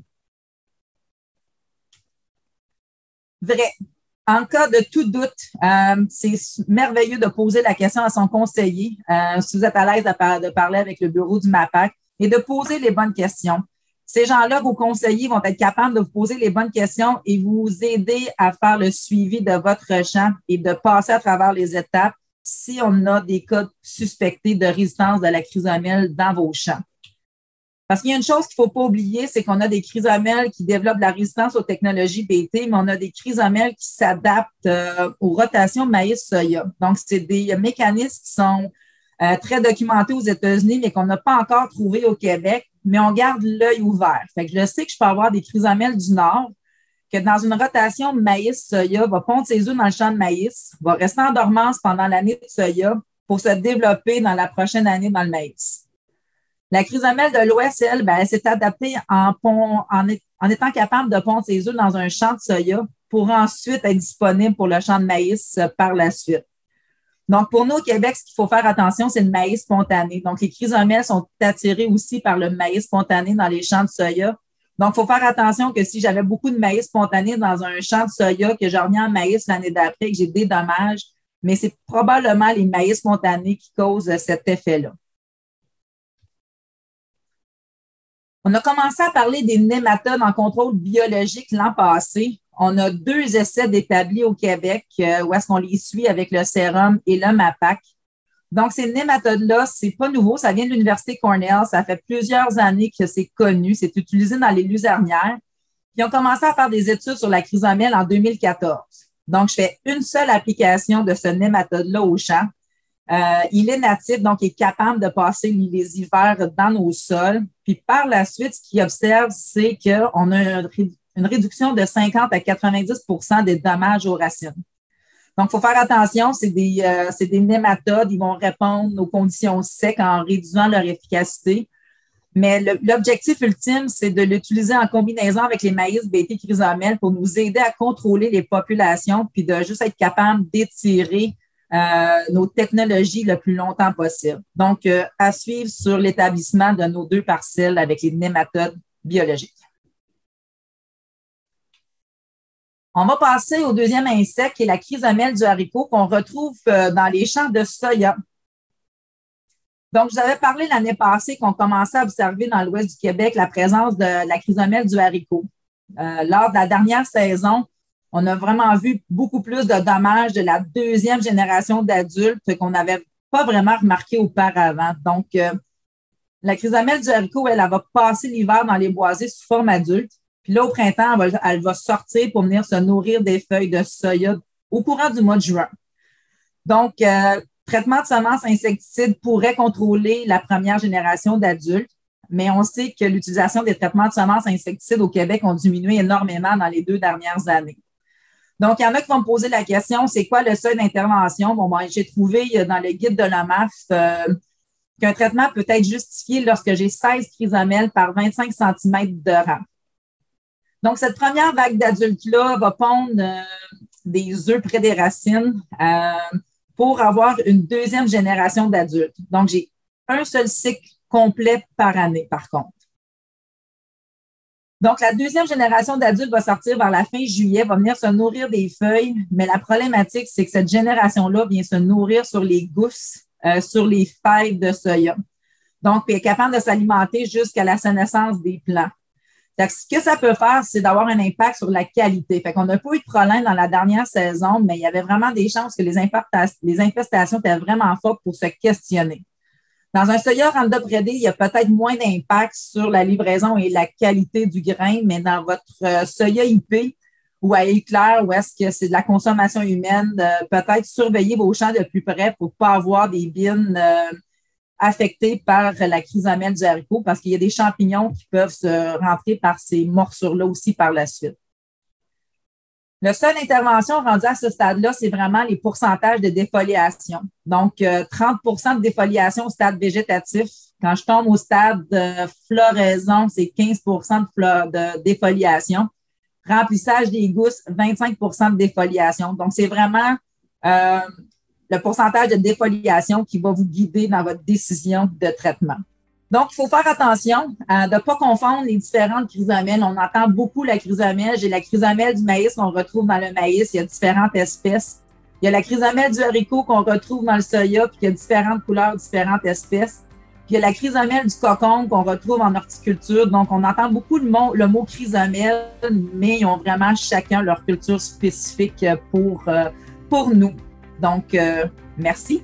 Vrai. En cas de tout doute, euh, c'est merveilleux de poser la question à son conseiller, euh, si vous êtes à l'aise de, par de parler avec le bureau du MAPAC et de poser les bonnes questions. Ces gens-là, vos conseillers, vont être capables de vous poser les bonnes questions et vous aider à faire le suivi de votre champ et de passer à travers les étapes si on a des cas suspectés de résistance de la chrysomèle dans vos champs. Parce qu'il y a une chose qu'il ne faut pas oublier, c'est qu'on a des chrysomèles qui développent la résistance aux technologies B T, mais on a des chrysomèles qui s'adaptent euh, aux rotations maïs-soya. Donc, c'est des mécanismes qui sont euh, très documentés aux États-Unis, mais qu'on n'a pas encore trouvé au Québec, mais on garde l'œil ouvert. Fait que je sais que je peux avoir des chrysomèles du Nord, que dans une rotation maïs-soya, va pondre ses œufs dans le champ de maïs, va rester en dormance pendant l'année de soya pour se développer dans la prochaine année dans le maïs. La chrysomèle de l'Ouest, elle, ben, elle s'est adaptée en, pond, en, en étant capable de pondre ses œufs dans un champ de soya pour ensuite être disponible pour le champ de maïs par la suite. Donc, pour nous, au Québec, ce qu'il faut faire attention, c'est le maïs spontané. Donc, les chrysomèles sont attirées aussi par le maïs spontané dans les champs de soya. Donc, il faut faire attention que si j'avais beaucoup de maïs spontané dans un champ de soya, que je reviens en maïs l'année d'après, que j'ai des dommages, mais c'est probablement les maïs spontanés qui causent cet effet-là. On a commencé à parler des nématodes en contrôle biologique l'an passé. On a deux essais d'établis au Québec euh, où est-ce qu'on les suit avec le sérum et le MAPAC. Donc, ces nématodes-là, c'est pas nouveau. Ça vient de l'Université Cornell. Ça fait plusieurs années que c'est connu. C'est utilisé dans les luzernières. Puis, on a commencé à faire des études sur la chrysomèle en deux mille quatorze. Donc, je fais une seule application de ce nématode-là au champ. Euh, il est natif, donc il est capable de passer les hivers dans nos sols. Puis par la suite, ce qu'il observe, c'est qu'on a une réduction de cinquante à quatre-vingt-dix pour cent des dommages aux racines. Donc, il faut faire attention, c'est des, euh, c'est des nématodes, ils vont répondre aux conditions secs en réduisant leur efficacité. Mais le, l'objectif ultime, c'est de l'utiliser en combinaison avec les maïs B T chrysomèle pour nous aider à contrôler les populations puis de juste être capable d'étirer Euh, nos technologies le plus longtemps possible. Donc, euh, à suivre sur l'établissement de nos deux parcelles avec les nématodes biologiques. On va passer au deuxième insecte qui est la chrysomèle du haricot qu'on retrouve euh, dans les champs de soya. Donc, je vous avais parlé l'année passée qu'on commençait à observer dans l'ouest du Québec la présence de la chrysomèle du haricot. Euh, lors de la dernière saison, on a vraiment vu beaucoup plus de dommages de la deuxième génération d'adultes qu'on n'avait pas vraiment remarqué auparavant. Donc, euh, la chrysomèle du haricot, elle, elle va passer l'hiver dans les boisés sous forme adulte. Puis là, au printemps, elle va, elle va sortir pour venir se nourrir des feuilles de soya au courant du mois de juin. Donc, euh, traitement de semences insecticides pourrait contrôler la première génération d'adultes, mais on sait que l'utilisation des traitements de semences insecticides au Québec ont diminué énormément dans les deux dernières années. Donc, il y en a qui vont me poser la question, c'est quoi le seuil d'intervention? Bon, ben, j'ai trouvé dans le guide de l'O M A F euh, qu'un traitement peut être justifié lorsque j'ai seize chrysomèles par vingt-cinq centimètres de rang. Donc, cette première vague d'adultes-là va pondre euh, des œufs près des racines euh, pour avoir une deuxième génération d'adultes. Donc, j'ai un seul cycle complet par année, par contre. Donc, la deuxième génération d'adultes va sortir vers la fin juillet, va venir se nourrir des feuilles, mais la problématique, c'est que cette génération-là vient se nourrir sur les gousses, euh, sur les fèves de soya. Donc, elle est capable de s'alimenter jusqu'à la sénescence des plants. Donc, ce que ça peut faire, c'est d'avoir un impact sur la qualité. Fait qu'on n'a pas eu de problème dans la dernière saison, mais il y avait vraiment des chances que les, les infestations étaient vraiment fortes pour se questionner. Dans un soya Roundup Ready, il y a peut-être moins d'impact sur la livraison et la qualité du grain, mais dans votre euh, soya I P ou à éclair, où est-ce que c'est de la consommation humaine, euh, peut-être surveiller vos champs de plus près pour ne pas avoir des bines euh, affectés par la chrysomèle du haricot parce qu'il y a des champignons qui peuvent se rentrer par ces morsures-là aussi par la suite. Le seuil d'intervention rendu à ce stade-là, c'est vraiment les pourcentages de défoliation. Donc, euh, trente pour cent de défoliation au stade végétatif. Quand je tombe au stade de floraison, c'est quinze pour cent de, de défoliation. Remplissage des gousses, vingt-cinq pour cent de défoliation. Donc, c'est vraiment euh, le pourcentage de défoliation qui va vous guider dans votre décision de traitement. Donc, il faut faire attention à ne pas confondre les différentes chrysomèles. On entend beaucoup la chrysomèle. J'ai la chrysomèle du maïs qu'on retrouve dans le maïs. Il y a différentes espèces. Il y a la chrysomèle du haricot qu'on retrouve dans le soya, puis il y a différentes couleurs, différentes espèces. Puis il y a la chrysomèle du cocon qu'on retrouve en horticulture. Donc, on entend beaucoup le mot, le mot chrysomèle, mais ils ont vraiment chacun leur culture spécifique pour, euh, pour nous. Donc, euh, merci.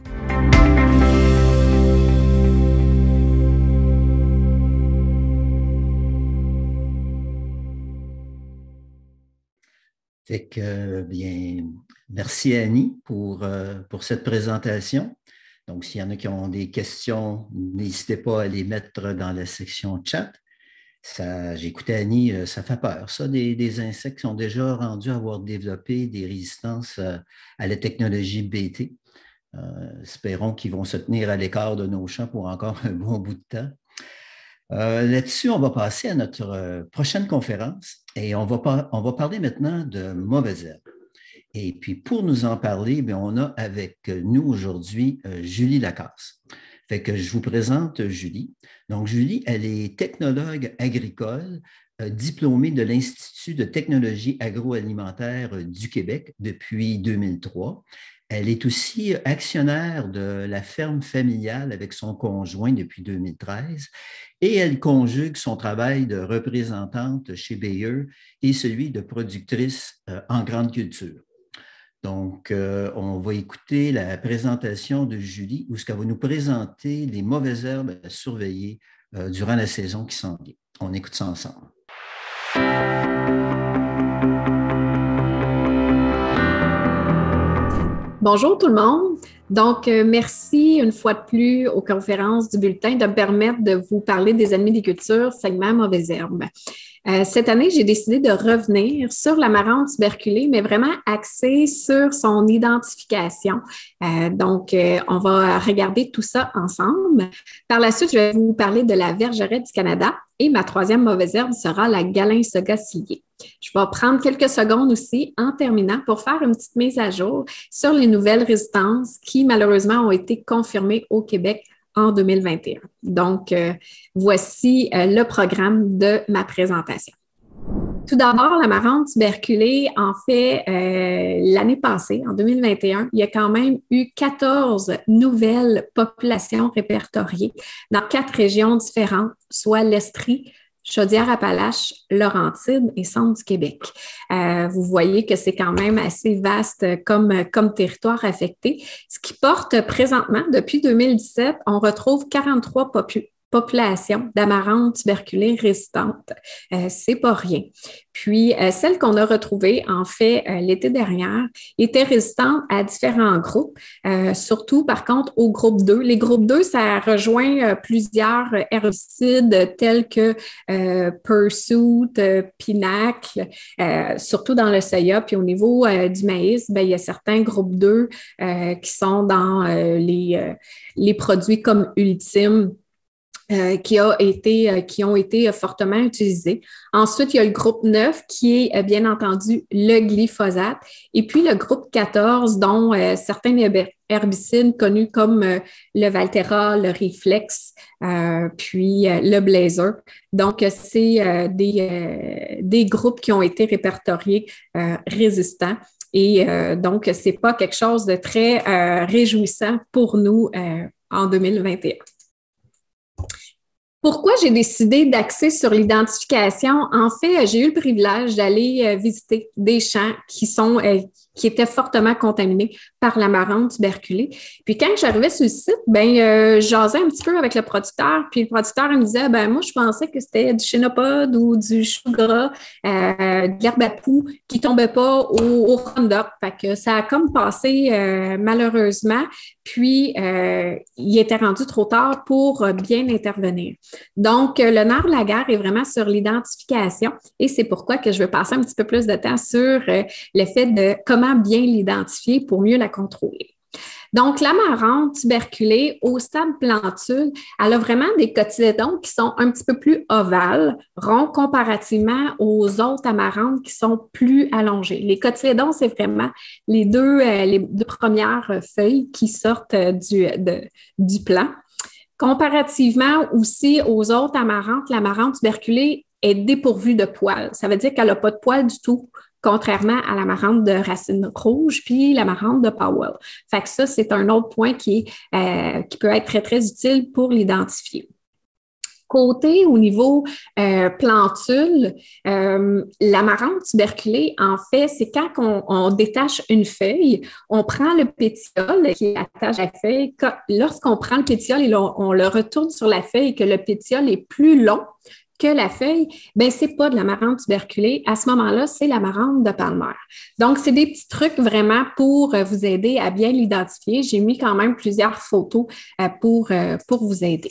Fait que, bien, merci Annie pour, euh, pour cette présentation. Donc, s'il y en a qui ont des questions, n'hésitez pas à les mettre dans la section chat. Ça, j'ai écouté Annie, ça fait peur. Ça, des, des insectes qui sont déjà rendus à avoir développé des résistances à, à la technologie B T. Euh, espérons qu'ils vont se tenir à l'écart de nos champs pour encore un bon bout de temps. Euh, là-dessus, on va passer à notre euh, prochaine conférence et on va, par- on va parler maintenant de mauvaises herbes. Et puis, pour nous en parler, bien, on a avec nous aujourd'hui euh, Julie Lacasse. Fait que je vous présente Julie. Donc, Julie, elle est technologue agricole, euh, diplômée de l'Institut de technologie agroalimentaire du Québec depuis deux mille trois. Elle est aussi actionnaire de la ferme familiale avec son conjoint depuis deux mille treize et elle conjugue son travail de représentante chez Bayer et celui de productrice euh, en grande culture. Donc, euh, on va écouter la présentation de Julie où elle va nous présenter les mauvaises herbes à surveiller euh, durant la saison qui s'en vient. On écoute ça ensemble. Bonjour tout le monde. Donc, euh, merci une fois de plus aux conférences du bulletin de me permettre de vous parler des ennemis des cultures, segment mauvaises herbes. Euh, cette année, j'ai décidé de revenir sur la marante tuberculée, mais vraiment axée sur son identification. Euh, donc, euh, on va regarder tout ça ensemble. Par la suite, je vais vous parler de la vergerette du Canada et ma troisième mauvaise herbe sera la galinsoga ciliée. Je vais prendre quelques secondes aussi en terminant pour faire une petite mise à jour sur les nouvelles résistances qui, malheureusement, ont été confirmées au Québec en deux mille vingt et un. Donc, euh, voici euh, le programme de ma présentation. Tout d'abord, l'amarante tuberculée, en fait, euh, l'année passée, en deux mille vingt et un, il y a quand même eu quatorze nouvelles populations répertoriées dans quatre régions différentes, soit l'Estrie, Chaudière-Appalaches, Laurentides et Centre du Québec. Euh, vous voyez que c'est quand même assez vaste comme, comme territoire affecté, ce qui porte présentement, depuis deux mille dix-sept, on retrouve quarante-trois populations population d'amarantes tuberculées résistantes. Euh, c'est pas rien. Puis, euh, celles qu'on a retrouvées, en fait, euh, l'été dernier, étaient résistantes à différents groupes, euh, surtout, par contre, au groupe deux. Les groupes deux, ça rejoint euh, plusieurs herbicides tels que euh, Pursuit, euh, Pinacle, euh, surtout dans le soya. Puis, au niveau euh, du maïs, bien, il y a certains groupes deux euh, qui sont dans euh, les, euh, les produits comme Ultime, Euh, qui, a été, euh, qui ont été euh, fortement utilisés. Ensuite, il y a le groupe neuf qui est euh, bien entendu le glyphosate et puis le groupe quatorze dont euh, certains herbicides connus comme euh, le Valtera, le Reflex, euh, puis euh, le Blazer. Donc, c'est euh, des, euh, des groupes qui ont été répertoriés euh, résistants. Et euh, donc, ce n'est pas quelque chose de très euh, réjouissant pour nous euh, en deux mille vingt et un. Pourquoi j'ai décidé d'axer sur l'identification? En fait, j'ai eu le privilège d'aller euh, visiter des champs qui sont euh, qui étaient fortement contaminés par l'amarante tuberculée. Puis quand j'arrivais sur le site, ben euh, je jasais un petit peu avec le producteur, puis le producteur il me disait ben moi je pensais que c'était du chénopode ou du chou gras, euh, de l'herbe à poux qui tombait pas au, au Roundup. Fait que ça a comme passé euh, malheureusement. Puis, euh, il était rendu trop tard pour bien intervenir. Donc, le nerf de la guerre est vraiment sur l'identification et c'est pourquoi que je vais passer un petit peu plus de temps sur euh, le fait de comment bien l'identifier pour mieux la contrôler. Donc, l'amarante tuberculée au stade plantule, elle a vraiment des cotylédons qui sont un petit peu plus ovales, ronds comparativement aux autres amarantes qui sont plus allongés. Les cotylédons, c'est vraiment les deux, euh, les deux premières feuilles qui sortent du, de, du plant. Comparativement aussi aux autres amarantes, l'amarante tuberculée est dépourvue de poils. Ça veut dire qu'elle n'a pas de poils du tout, contrairement à l'amarante de racine rouge puis l'amarante de Powell. Fait que ça, c'est un autre point qui, est, euh, qui peut être très, très utile pour l'identifier. Côté au niveau euh, plantule, euh, l'amarante tuberculée, en fait, c'est quand on, on détache une feuille, on prend le pétiole qui attache à la feuille. Lorsqu'on prend le pétiole et on, on le retourne sur la feuille et que le pétiole est plus long que la feuille, ben c'est pas de l'amarante tuberculée. À ce moment-là, c'est l'amarante de Palmer. Donc, c'est des petits trucs vraiment pour vous aider à bien l'identifier. J'ai mis quand même plusieurs photos euh, pour, euh, pour vous aider.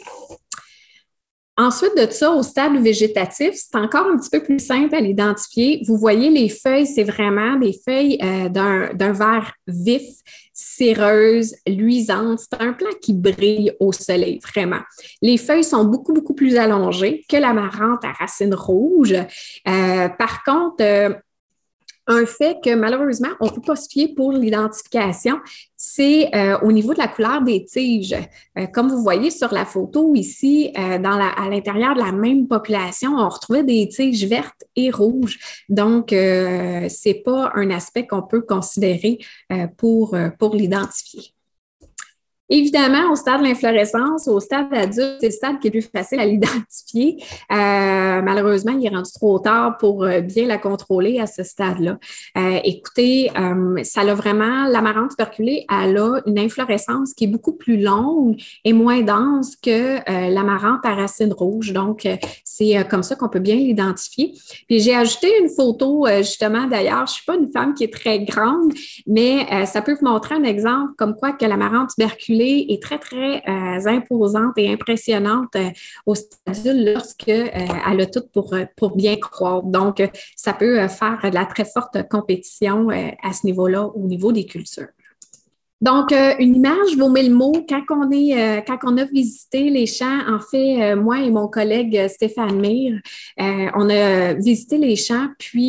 Ensuite de ça, au stade végétatif, c'est encore un petit peu plus simple à l'identifier. Vous voyez, les feuilles, c'est vraiment des feuilles euh, d'un, d'un vert vif, céreuses, luisantes. C'est un plant qui brille au soleil, vraiment. Les feuilles sont beaucoup, beaucoup plus allongées que l'amarante à racines rouges. Euh, par contre, euh, un fait que malheureusement, on ne peut pas se fier pour l'identification, c'est euh, au niveau de la couleur des tiges. Euh, comme vous voyez sur la photo ici, euh, dans la, à l'intérieur de la même population, on retrouvait des tiges vertes et rouges. Donc, euh, ce n'est pas un aspect qu'on peut considérer euh, pour, euh, pour l'identifier. Évidemment, au stade de l'inflorescence, au stade adulte, c'est le stade qui est plus facile à l'identifier. Euh, malheureusement, il est rendu trop tard pour bien la contrôler à ce stade-là. Euh, écoutez, euh, ça a vraiment, l'amarante tuberculée, elle a une inflorescence qui est beaucoup plus longue et moins dense que euh, l'amarante à racines rouges. Donc, euh, c'est euh, comme ça qu'on peut bien l'identifier. Puis, j'ai ajouté une photo, euh, justement, d'ailleurs, je ne suis pas une femme qui est très grande, mais euh, ça peut vous montrer un exemple comme quoi que l'amarante tuberculée est très, très euh, imposante et impressionnante euh, au stade lorsque euh, elle a tout pour, pour bien croître. Donc, euh, ça peut euh, faire de la très forte compétition euh, à ce niveau-là, au niveau des cultures. Donc, euh, une image vaut mille mots. Quand on, est, euh, quand on a visité les champs, en fait, euh, moi et mon collègue Stéphane Mire, euh, on a visité les champs, puis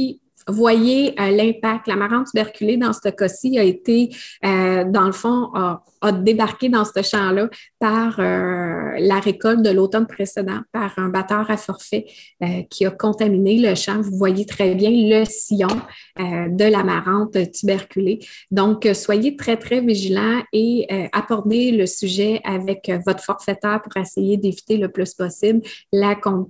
voyez euh, l'impact. L'amarante tuberculée, dans ce cas-ci, a été, euh, dans le fond, a, a débarqué dans ce champ-là par euh, la récolte de l'automne précédent, par un batteur à forfait euh, qui a contaminé le champ. Vous voyez très bien le sillon euh, de l'amarante tuberculée. Donc, euh, soyez très, très vigilants et euh, abordez le sujet avec euh, votre forfaitaire pour essayer d'éviter le plus possible la con-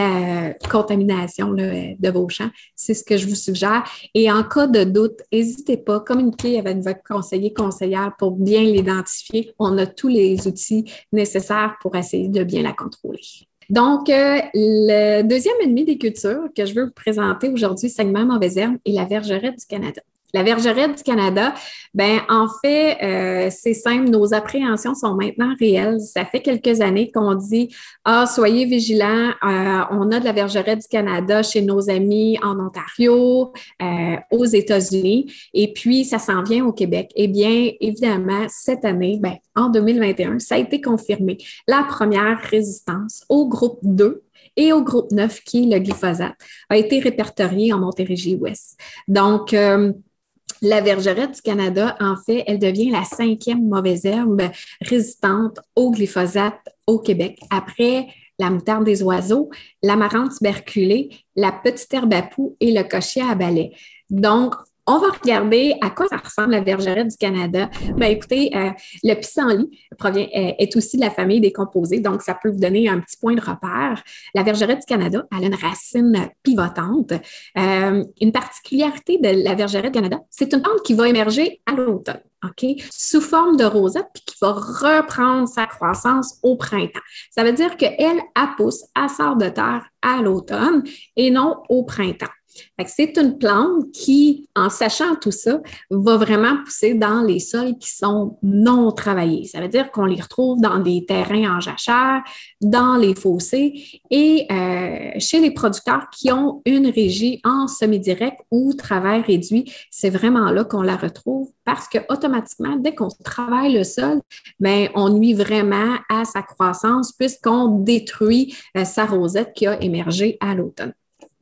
la contamination là, de vos champs. C'est ce que je vous suggère. Et en cas de doute, n'hésitez pas, communiquez avec votre conseiller, conseillère pour bien l'identifier. On a tous les outils nécessaires pour essayer de bien la contrôler. Donc, euh, le deuxième ennemi des cultures que je veux vous présenter aujourd'hui, segment mauvaise herbe, est la vergerette du Canada. La vergerette du Canada, ben en fait, euh, c'est simple, nos appréhensions sont maintenant réelles. Ça fait quelques années qu'on dit « Ah, soyez vigilants, euh, on a de la vergerette du Canada chez nos amis en Ontario, euh, aux États-Unis, et puis ça s'en vient au Québec. » Eh bien, évidemment, cette année, ben, en deux mille vingt et un, ça a été confirmé. La première résistance au groupe deux et au groupe neuf, qui est le glyphosate, a été répertoriée en Montérégie-Ouest. Donc, euh, la vergerette du Canada, en fait, elle devient la cinquième mauvaise herbe résistante au glyphosate au Québec, après la moutarde des oiseaux, l'amarante tuberculée, la petite herbe à poux et le cochier à balai. Donc, on va regarder à quoi ça ressemble la vergerette du Canada. Bien, écoutez, euh, le pissenlit provient, est, est aussi de la famille des composés, donc ça peut vous donner un petit point de repère. La vergerette du Canada, elle a une racine pivotante. Euh, une particularité de la vergerette du Canada, c'est une plante qui va émerger à l'automne, OK, sous forme de rosette, puis qui va reprendre sa croissance au printemps. Ça veut dire qu'elle, elle pousse, elle sort de terre à l'automne et non au printemps. Fait que c'est une plante qui, en sachant tout ça, va vraiment pousser dans les sols qui sont non travaillés. Ça veut dire qu'on les retrouve dans des terrains en jachère, dans les fossés et euh, chez les producteurs qui ont une régie en semi-direct ou travail réduit. C'est vraiment là qu'on la retrouve parce que automatiquement, dès qu'on travaille le sol, bien, on nuit vraiment à sa croissance puisqu'on détruit euh, sa rosette qui a émergé à l'automne.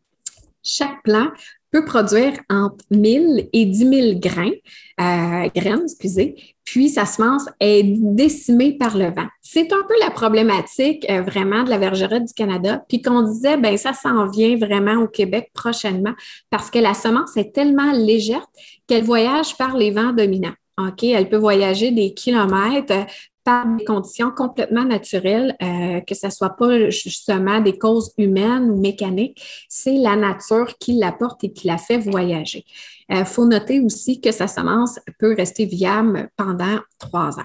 Chaque plant peut produire entre mille et dix mille grains, euh, graines, excusez, puis sa semence est décimée par le vent. C'est un peu la problématique euh, vraiment de la vergerette du Canada, puis qu'on disait, ben ça s'en vient vraiment au Québec prochainement parce que la semence est tellement légère qu'elle voyage par les vents dominants. OK, elle peut voyager des kilomètres euh, par des conditions complètement naturelles, euh, que ce ne soit pas justement des causes humaines ou mécaniques, c'est la nature qui l'apporte et qui la fait voyager. Il euh, faut noter aussi que sa semence peut rester viable pendant trois ans.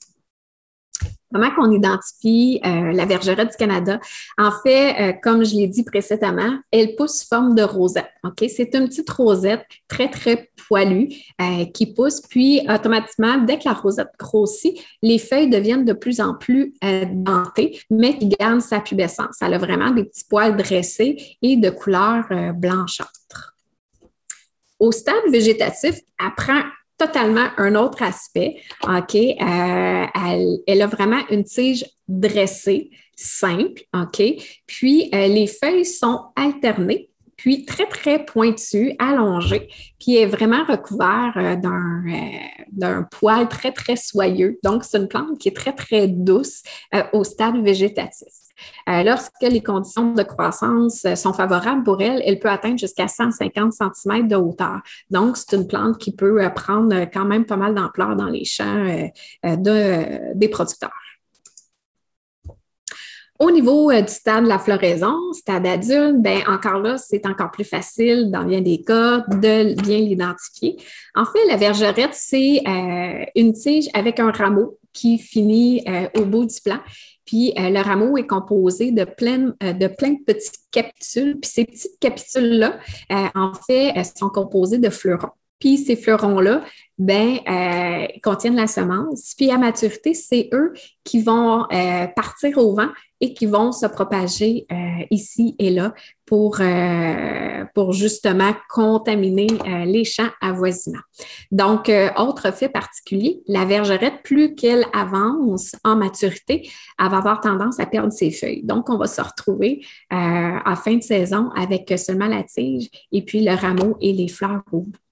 Comment qu'on identifie euh, la vergerette du Canada? En fait, euh, comme je l'ai dit précédemment, elle pousse sous forme de rosette. OK? C'est une petite rosette très, très poilue euh, qui pousse. Puis, automatiquement, dès que la rosette grossit, les feuilles deviennent de plus en plus euh, dentées, mais qui gardent sa pubescence. Elle a vraiment des petits poils dressés et de couleur euh, blanchâtre. Au stade végétatif, elle prend totalement un autre aspect. OK? Euh, elle, elle a vraiment une tige dressée, simple. OK? Puis, euh, les feuilles sont alternées, puis très, très pointues, allongées, puis est vraiment recouvert euh, d'un, euh, d'un poil très, très soyeux. Donc, c'est une plante qui est très, très douce euh, au stade végétatif. Euh, lorsque les conditions de croissance sont favorables pour elle, elle peut atteindre jusqu'à cent cinquante centimètres de hauteur. Donc, c'est une plante qui peut prendre quand même pas mal d'ampleur dans les champs euh, de, euh, des producteurs. Au niveau euh, du stade de la floraison, stade adulte, bien, encore là, c'est encore plus facile dans bien des cas de bien l'identifier. En fait, la vergerette, c'est euh, une tige avec un rameau qui finit euh, au bout du plant. Puis euh, le rameau est composé de plein, euh, de plein de petites capitules. Puis ces petites capitules-là, euh, en fait, elles sont composées de fleurons. Puis ces fleurons-là, ben, euh, contiennent la semence. Puis à maturité, c'est eux qui vont euh, partir au vent et qui vont se propager euh, ici et là pour, euh, pour justement contaminer euh, les champs avoisinants. Donc, euh, autre fait particulier, la vergerette, plus qu'elle avance en maturité, elle va avoir tendance à perdre ses feuilles. Donc, on va se retrouver euh, à fin de saison avec seulement la tige et puis le rameau et les fleurs au bout.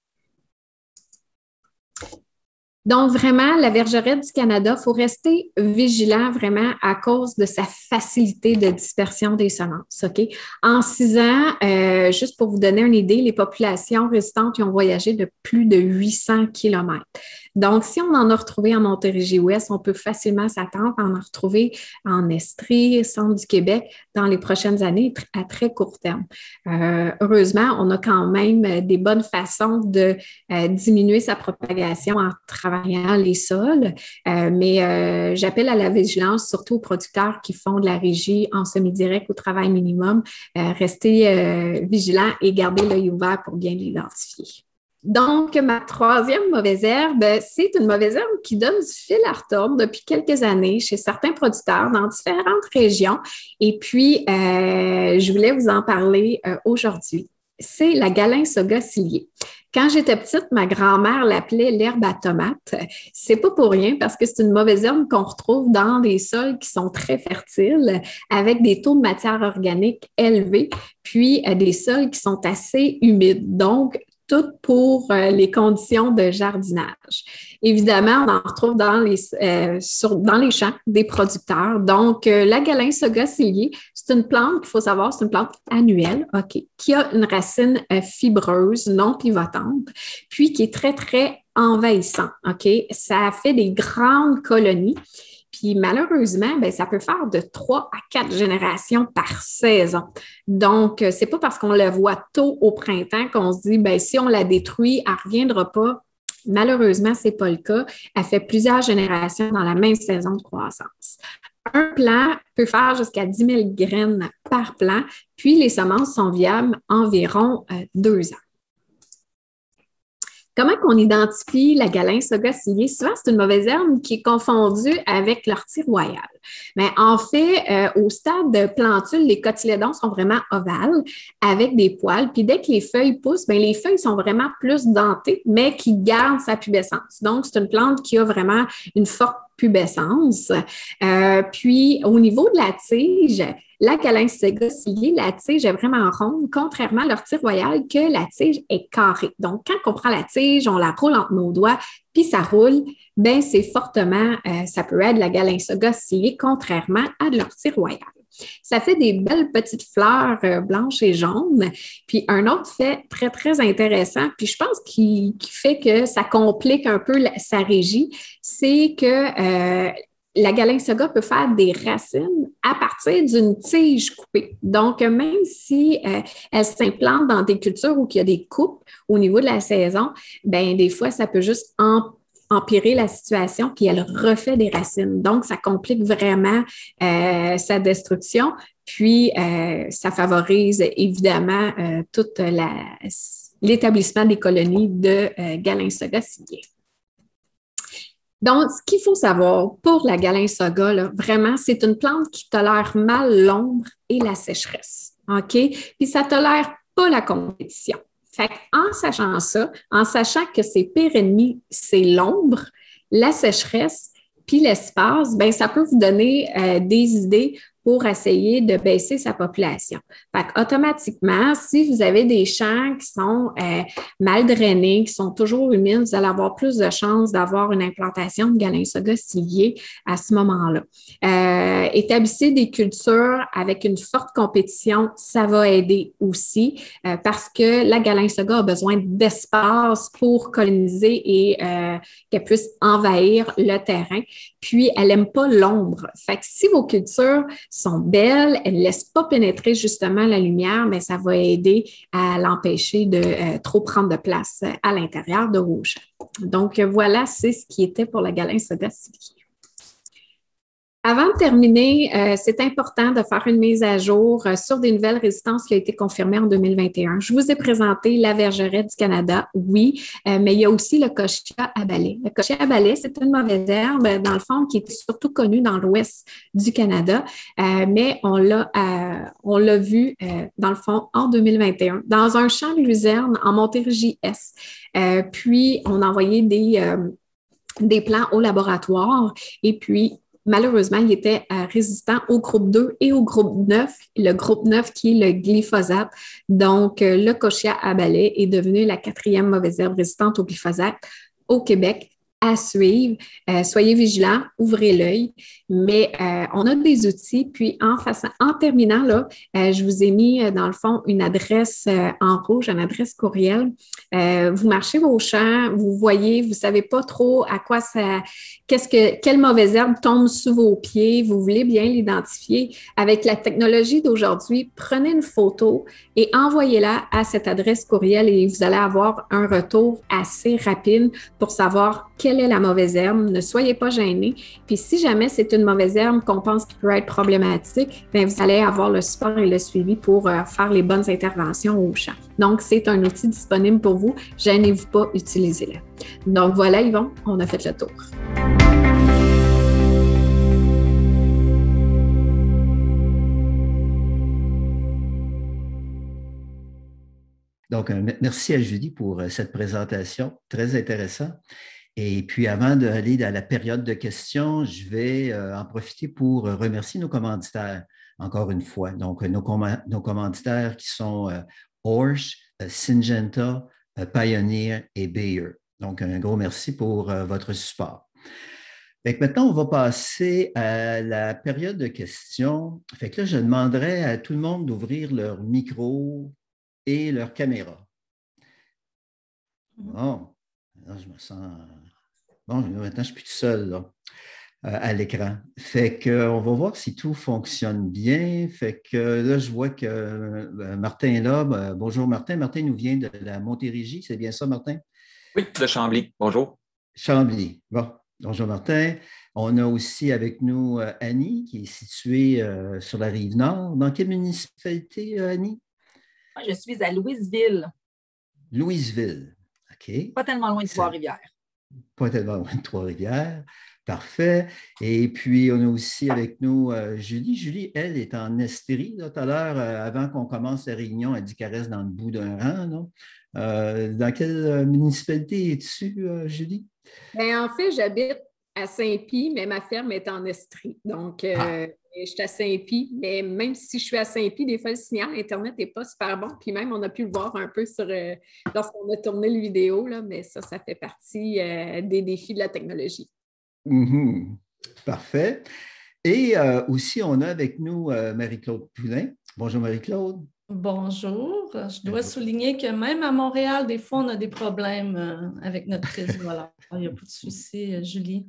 Donc, vraiment, la vergerette du Canada, il faut rester vigilant vraiment à cause de sa facilité de dispersion des semences. OK? En six ans, euh, juste pour vous donner une idée, les populations résistantes ont voyagé de plus de huit cents kilomètres. Donc, si on en a retrouvé en Montérégie-Ouest, on peut facilement s'attendre à en retrouver en Estrie, centre du Québec, dans les prochaines années à très court terme. Euh, heureusement, on a quand même des bonnes façons de euh, diminuer sa propagation en travaillant les sols, euh, mais euh, j'appelle à la vigilance, surtout aux producteurs qui font de la régie en semi-direct ou travail minimum. Euh, restez euh, vigilants et gardez l'œil ouvert pour bien l'identifier. Donc, ma troisième mauvaise herbe, c'est une mauvaise herbe qui donne du fil à retordre depuis quelques années chez certains producteurs dans différentes régions. Et puis, euh, je voulais vous en parler euh, aujourd'hui. C'est la Galinsoga ciliée. Quand j'étais petite, ma grand-mère l'appelait l'herbe à tomate. C'est pas pour rien parce que c'est une mauvaise herbe qu'on retrouve dans des sols qui sont très fertiles avec des taux de matière organique élevés, puis euh, des sols qui sont assez humides. Donc, tout pour euh, les conditions de jardinage. Évidemment, on en retrouve dans les, euh, sur, dans les champs des producteurs. Donc, euh, la Galinsoga ciliée, c'est une plante qu'il faut savoir, c'est une plante annuelle, OK, qui a une racine euh, fibreuse, non pivotante, puis qui est très, très envahissante, OK? Ça fait des grandes colonies. Puis malheureusement, bien, ça peut faire de trois à quatre générations par saison. Donc, c'est pas parce qu'on la voit tôt au printemps qu'on se dit, bien, si on la détruit, elle ne reviendra pas. Malheureusement, ce n'est pas le cas. Elle fait plusieurs générations dans la même saison de croissance. Un plant peut faire jusqu'à dix mille graines par plant, puis les semences sont viables environ euh, deux ans. Comment qu'on identifie la Galinsoga ciliée? Souvent, c'est une mauvaise herbe qui est confondue avec l'ortie royale. Mais en fait, euh, au stade de plantule, les cotylédons sont vraiment ovales avec des poils. Puis dès que les feuilles poussent, bien, les feuilles sont vraiment plus dentées, mais qui gardent sa pubescence. Donc, c'est une plante qui a vraiment une forte pubescence. Euh, puis, au niveau de la tige, la Galinsoga ciliée, la tige est vraiment ronde, contrairement à l'ortie royale, que la tige est carrée. Donc, quand on prend la tige, on la roule entre nos doigts, puis ça roule, bien, c'est fortement, euh, ça peut être la Galinsoga ciliée, contrairement à de l'ortie royale. Ça fait des belles petites fleurs euh, blanches et jaunes. Puis un autre fait très, très intéressant, puis je pense qu'il qui fait que ça complique un peu la, sa régie, c'est que euh, la Galinsoga peut faire des racines à partir d'une tige coupée. Donc, même si euh, elle s'implante dans des cultures où il y a des coupes au niveau de la saison, bien, des fois, ça peut juste empirer empirer la situation, puis elle refait des racines. Donc, ça complique vraiment euh, sa destruction, puis euh, ça favorise évidemment euh, tout l'établissement des colonies de euh, Galinsoga ciliée. Donc, ce qu'il faut savoir pour la Galinsoga, là, vraiment, c'est une plante qui tolère mal l'ombre et la sécheresse. OK? Puis ça tolère pas la compétition. Fait en sachant ça, en sachant que ses pires ennemis, c'est l'ombre, la sécheresse, puis l'espace, bien, ça peut vous donner euh, des idées pour essayer de baisser sa population. Fait automatiquement, si vous avez des champs qui sont euh, mal drainés, qui sont toujours humides, vous allez avoir plus de chances d'avoir une implantation de Galinsoga ciliée à ce moment-là. Euh, établissez des cultures avec une forte compétition, ça va aider aussi euh, parce que la Galinsoga a besoin d'espace pour coloniser et euh, qu'elle puisse envahir le terrain. Puis, elle n'aime pas l'ombre. Fait que si vos cultures sont belles, elles ne laissent pas pénétrer justement la lumière, mais ça va aider à l'empêcher de euh, trop prendre de place à l'intérieur de vos champs. Donc, voilà, c'est ce qui était pour la Galinsoga ciliée. Avant de terminer, euh, c'est important de faire une mise à jour euh, sur des nouvelles résistances qui ont été confirmées en deux mille vingt et un. Je vous ai présenté la vergerette du Canada, oui, euh, mais il y a aussi le cochia à balai. Le cochia à balai, c'est une mauvaise herbe, dans le fond, qui est surtout connue dans l'ouest du Canada, euh, mais on l'a euh, on l'a vu, euh, dans le fond, en deux mille vingt et un, dans un champ de luzerne en Montérégie-Est. Euh, puis, on a envoyé des, euh, des plants au laboratoire et puis, malheureusement, il était euh, résistant au groupe deux et au groupe neuf, le groupe neuf qui est le glyphosate. Donc, euh, le cochia à balai est devenu la quatrième mauvaise herbe résistante au glyphosate au Québec. À suivre. Euh, soyez vigilants, ouvrez l'œil, mais euh, on a des outils. Puis en, face, en terminant, là, euh, je vous ai mis euh, dans le fond une adresse euh, en rouge, une adresse courriel. Euh, vous marchez vos champs, vous voyez, vous ne savez pas trop à quoi ça, qu'est-ce que, quelle mauvaise herbe tombe sous vos pieds, vous voulez bien l'identifier. Avec la technologie d'aujourd'hui, prenez une photo et envoyez-la à cette adresse courriel et vous allez avoir un retour assez rapide pour savoir quelle quelle est la mauvaise herbe. Ne soyez pas gênés. Puis si jamais c'est une mauvaise herbe qu'on pense qui peut être problématique, bien, vous allez avoir le support et le suivi pour euh, faire les bonnes interventions au champ. Donc, c'est un outil disponible pour vous. Gênez-vous pas, utilisez-le. Donc voilà, Yvon, on a fait le tour. Donc, merci à Julie pour cette présentation, très intéressant. Et puis, avant d'aller dans la période de questions, je vais en profiter pour remercier nos commanditaires, encore une fois. Donc, nos, comm- nos commanditaires qui sont Orsch, Syngenta, Pioneer et Bayer. Donc, un gros merci pour votre support. Fait que maintenant, on va passer à la période de questions. Fait que là, je demanderai à tout le monde d'ouvrir leur micro et leur caméra. Bon, là, je me sens... Bon, maintenant, je ne suis plus tout seul là, à l'écran. Fait qu'on va voir si tout fonctionne bien. Fait que là, je vois que Martin est là. Bonjour, Martin. Martin nous vient de la Montérégie. C'est bien ça, Martin? Oui, de Chambly. Bonjour. Chambly. Bon, bonjour, Martin. On a aussi avec nous Annie, qui est située sur la rive nord. Dans quelle municipalité, Annie? Je suis à Louisville. Louisville. OK. Pas tellement loin de Trois-Rivières. Pas tellement loin de Trois-Rivières. Parfait. Et puis, on a aussi avec nous euh, Julie. Julie, elle, est en Estérie. Là, tout à l'heure, euh, avant qu'on commence la réunion, elle dit qu'elle reste dans le bout d'un rang. Là. Euh, dans quelle municipalité es-tu, euh, Julie? Bien, en fait, j'habite à Saint-Pie, mais ma ferme est en Estrie. Donc, euh, ah. je suis à Saint-Pie. Mais même si je suis à Saint-Pie, des fois, le signal Internet n'est pas super bon. Puis même, on a pu le voir un peu sur euh, lorsqu'on a tourné le vidéo. Là, mais ça, ça fait partie euh, des défis de la technologie. Mm-hmm. Parfait. Et euh, aussi, on a avec nous euh, Marie-Claude Poulin. Bonjour, Marie-Claude. Bonjour. Je dois Bonjour. souligner que même à Montréal, des fois, on a des problèmes euh, avec notre réseau. Alors, il n'y a pas de souci, euh, Julie.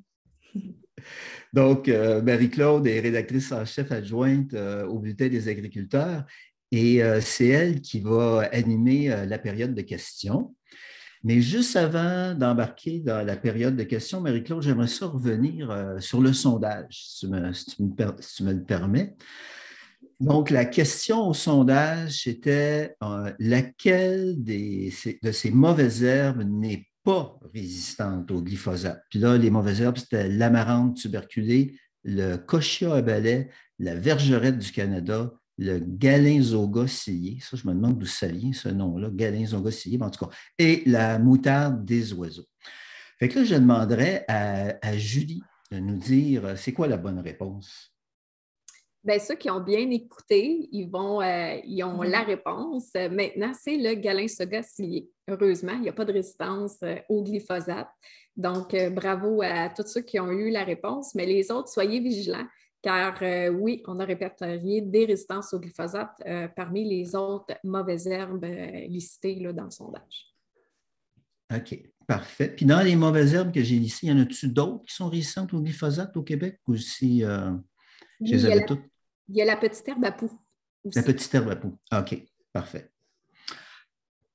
Donc, euh, Marie-Claude est rédactrice en chef adjointe euh, au Bulletin des agriculteurs et euh, c'est elle qui va animer euh, la période de questions. Mais juste avant d'embarquer dans la période de questions, Marie-Claude, j'aimerais ça revenir euh, sur le sondage, si tu, me, si, tu me, si tu me le permets. Donc, la question au sondage, c'était euh, laquelle des, de ces mauvaises herbes n'est pas résistante au glyphosate? Puis là, les mauvaises herbes, c'était l'amarante tuberculée, le cochia à balai, la vergerette du Canada, le galinzoga cilié, ça, je me demande d'où ça vient, ce nom-là, galinzoga cilié, en tout cas, et la moutarde des oiseaux. Fait que là, je demanderais à, à Julie de nous dire, c'est quoi la bonne réponse? Bien, ceux qui ont bien écouté, ils, vont, euh, ils ont la réponse. Maintenant, c'est le galinzoga cilié. Heureusement, il n'y a pas de résistance euh, au glyphosate. Donc, euh, bravo à tous ceux qui ont eu la réponse. Mais les autres, soyez vigilants. Car euh, oui, on a répertorié des résistances au glyphosate euh, parmi les autres mauvaises herbes euh, listées là, dans le sondage. OK, parfait. Puis dans les mauvaises herbes que j'ai listées, y en a-tu d'autres qui sont résistantes au glyphosate au Québec ou si euh, je les avais toutes? Il y a la petite herbe à poux aussi. La petite herbe à poux. OK, parfait.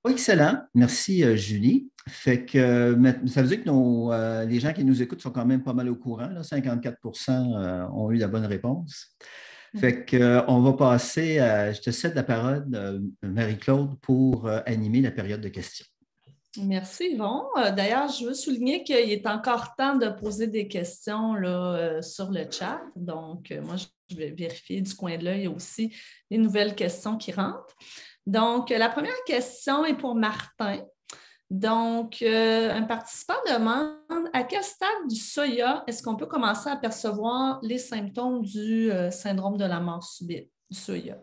Oh, excellent. Merci, euh, Julie. Fait que euh, ça veut dire que nos, euh, les gens qui nous écoutent sont quand même pas mal au courant. Là. cinquante-quatre pour cent euh, ont eu la bonne réponse. Fait que, euh, on va passer à, je te cède la parole, euh, Marie-Claude, pour euh, animer la période de questions. Merci, Yvon. Euh, D'ailleurs, je veux souligner qu'il est encore temps de poser des questions là, euh, sur le chat. Donc, euh, moi, je vais vérifier du coin de l'œil aussi les nouvelles questions qui rentrent. Donc, la première question est pour Martin. Donc, euh, un participant demande à quel stade du soya est-ce qu'on peut commencer à percevoir les symptômes du euh, syndrome de la mort subite du soya?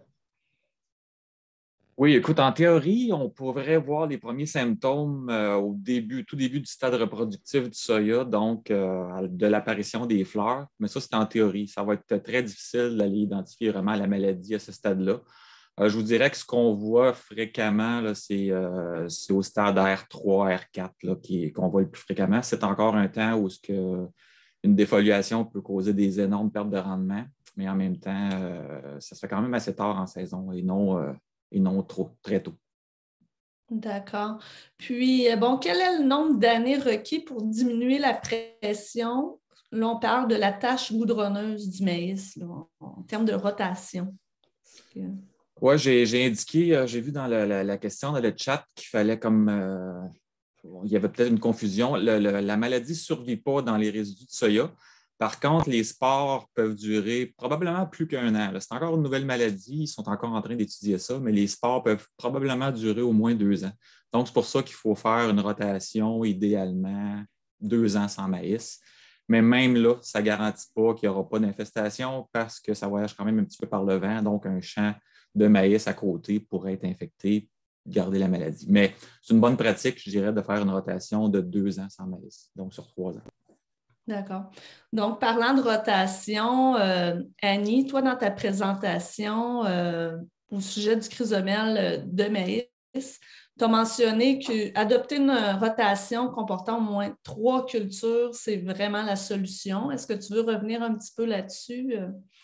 Oui, écoute, en théorie, on pourrait voir les premiers symptômes euh, au début, tout début du stade reproductif du soya, donc euh, de l'apparition des fleurs. Mais ça, c'est en théorie. Ça va être très difficile d'aller identifier vraiment la maladie à ce stade-là. Euh, je vous dirais que ce qu'on voit fréquemment, c'est euh, au stade R trois, R quatre qu'on voit le plus fréquemment. C'est encore un temps où ce que une défoliation peut causer des énormes pertes de rendement, mais en même temps, euh, ça se fait quand même assez tard en saison et non, euh, et non trop, très tôt. D'accord. Puis, bon, quel est le nombre d'années requis pour diminuer la pression? Là, on parle de la tache goudronneuse du maïs, là, en termes de rotation. Que... Oui, j'ai indiqué, euh, j'ai vu dans la, la, la question, dans le chat, qu'il fallait comme. Euh, il y avait peut-être une confusion. Le, le, la maladie ne survit pas dans les résidus de soya. Par contre, les spores peuvent durer probablement plus qu'un an. C'est encore une nouvelle maladie. Ils sont encore en train d'étudier ça, mais les spores peuvent probablement durer au moins deux ans. Donc, c'est pour ça qu'il faut faire une rotation, idéalement, deux ans sans maïs. Mais même là, ça ne garantit pas qu'il n'y aura pas d'infestation parce que ça voyage quand même un petit peu par le vent. Donc, un champ de maïs à côté pourrait être infecté, garder la maladie. Mais c'est une bonne pratique, je dirais, de faire une rotation de deux ans sans maïs, donc sur trois ans. D'accord. Donc, parlant de rotation, euh, Annie, toi, dans ta présentation euh, au sujet du chrysomèle de maïs, tu as mentionné qu'adopter une rotation comportant au moins trois cultures, c'est vraiment la solution. Est-ce que tu veux revenir un petit peu là-dessus?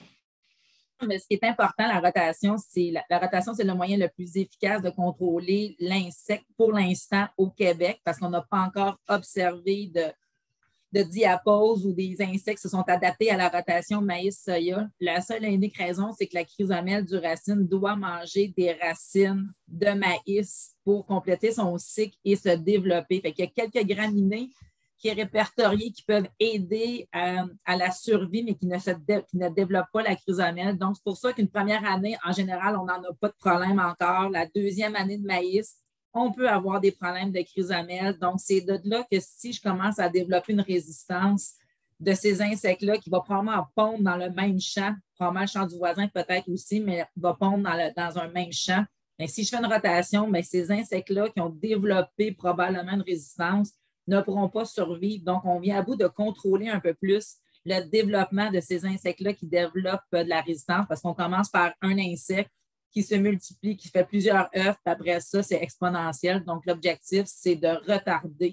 Mais ce qui est important, la rotation, c'est la, la rotation, c'est le moyen le plus efficace de contrôler l'insecte pour l'instant au Québec, parce qu'on n'a pas encore observé de, de diapause ou des insectes qui se sont adaptés à la rotation maïs-soya. La seule et unique raison, c'est que la chrysomèle du racine doit manger des racines de maïs pour compléter son cycle et se développer. Fait qu'il y a quelques graminées qui est répertorié, qui peuvent aider à, à la survie, mais qui ne, se dé, qui ne développent pas la chrysomèle. Donc, c'est pour ça qu'une première année, en général, on n'en a pas de problème encore. La deuxième année de maïs, on peut avoir des problèmes de chrysomèle. Donc, c'est de là que si je commence à développer une résistance de ces insectes-là qui va probablement pondre dans le même champ, probablement le champ du voisin peut-être aussi, mais va pondre dans, le, dans un même champ. Mais si je fais une rotation, bien, ces insectes-là qui ont développé probablement une résistance ne pourront pas survivre. Donc, on vient à bout de contrôler un peu plus le développement de ces insectes-là qui développent de la résistance parce qu'on commence par un insecte qui se multiplie, qui fait plusieurs œufs, puis après ça, c'est exponentiel. Donc, l'objectif, c'est de retarder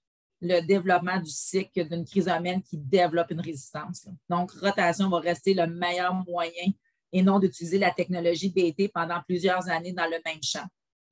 le développement du cycle d'une chrysomèle qui développe une résistance. Donc, rotation va rester le meilleur moyen et non d'utiliser la technologie B T pendant plusieurs années dans le même champ.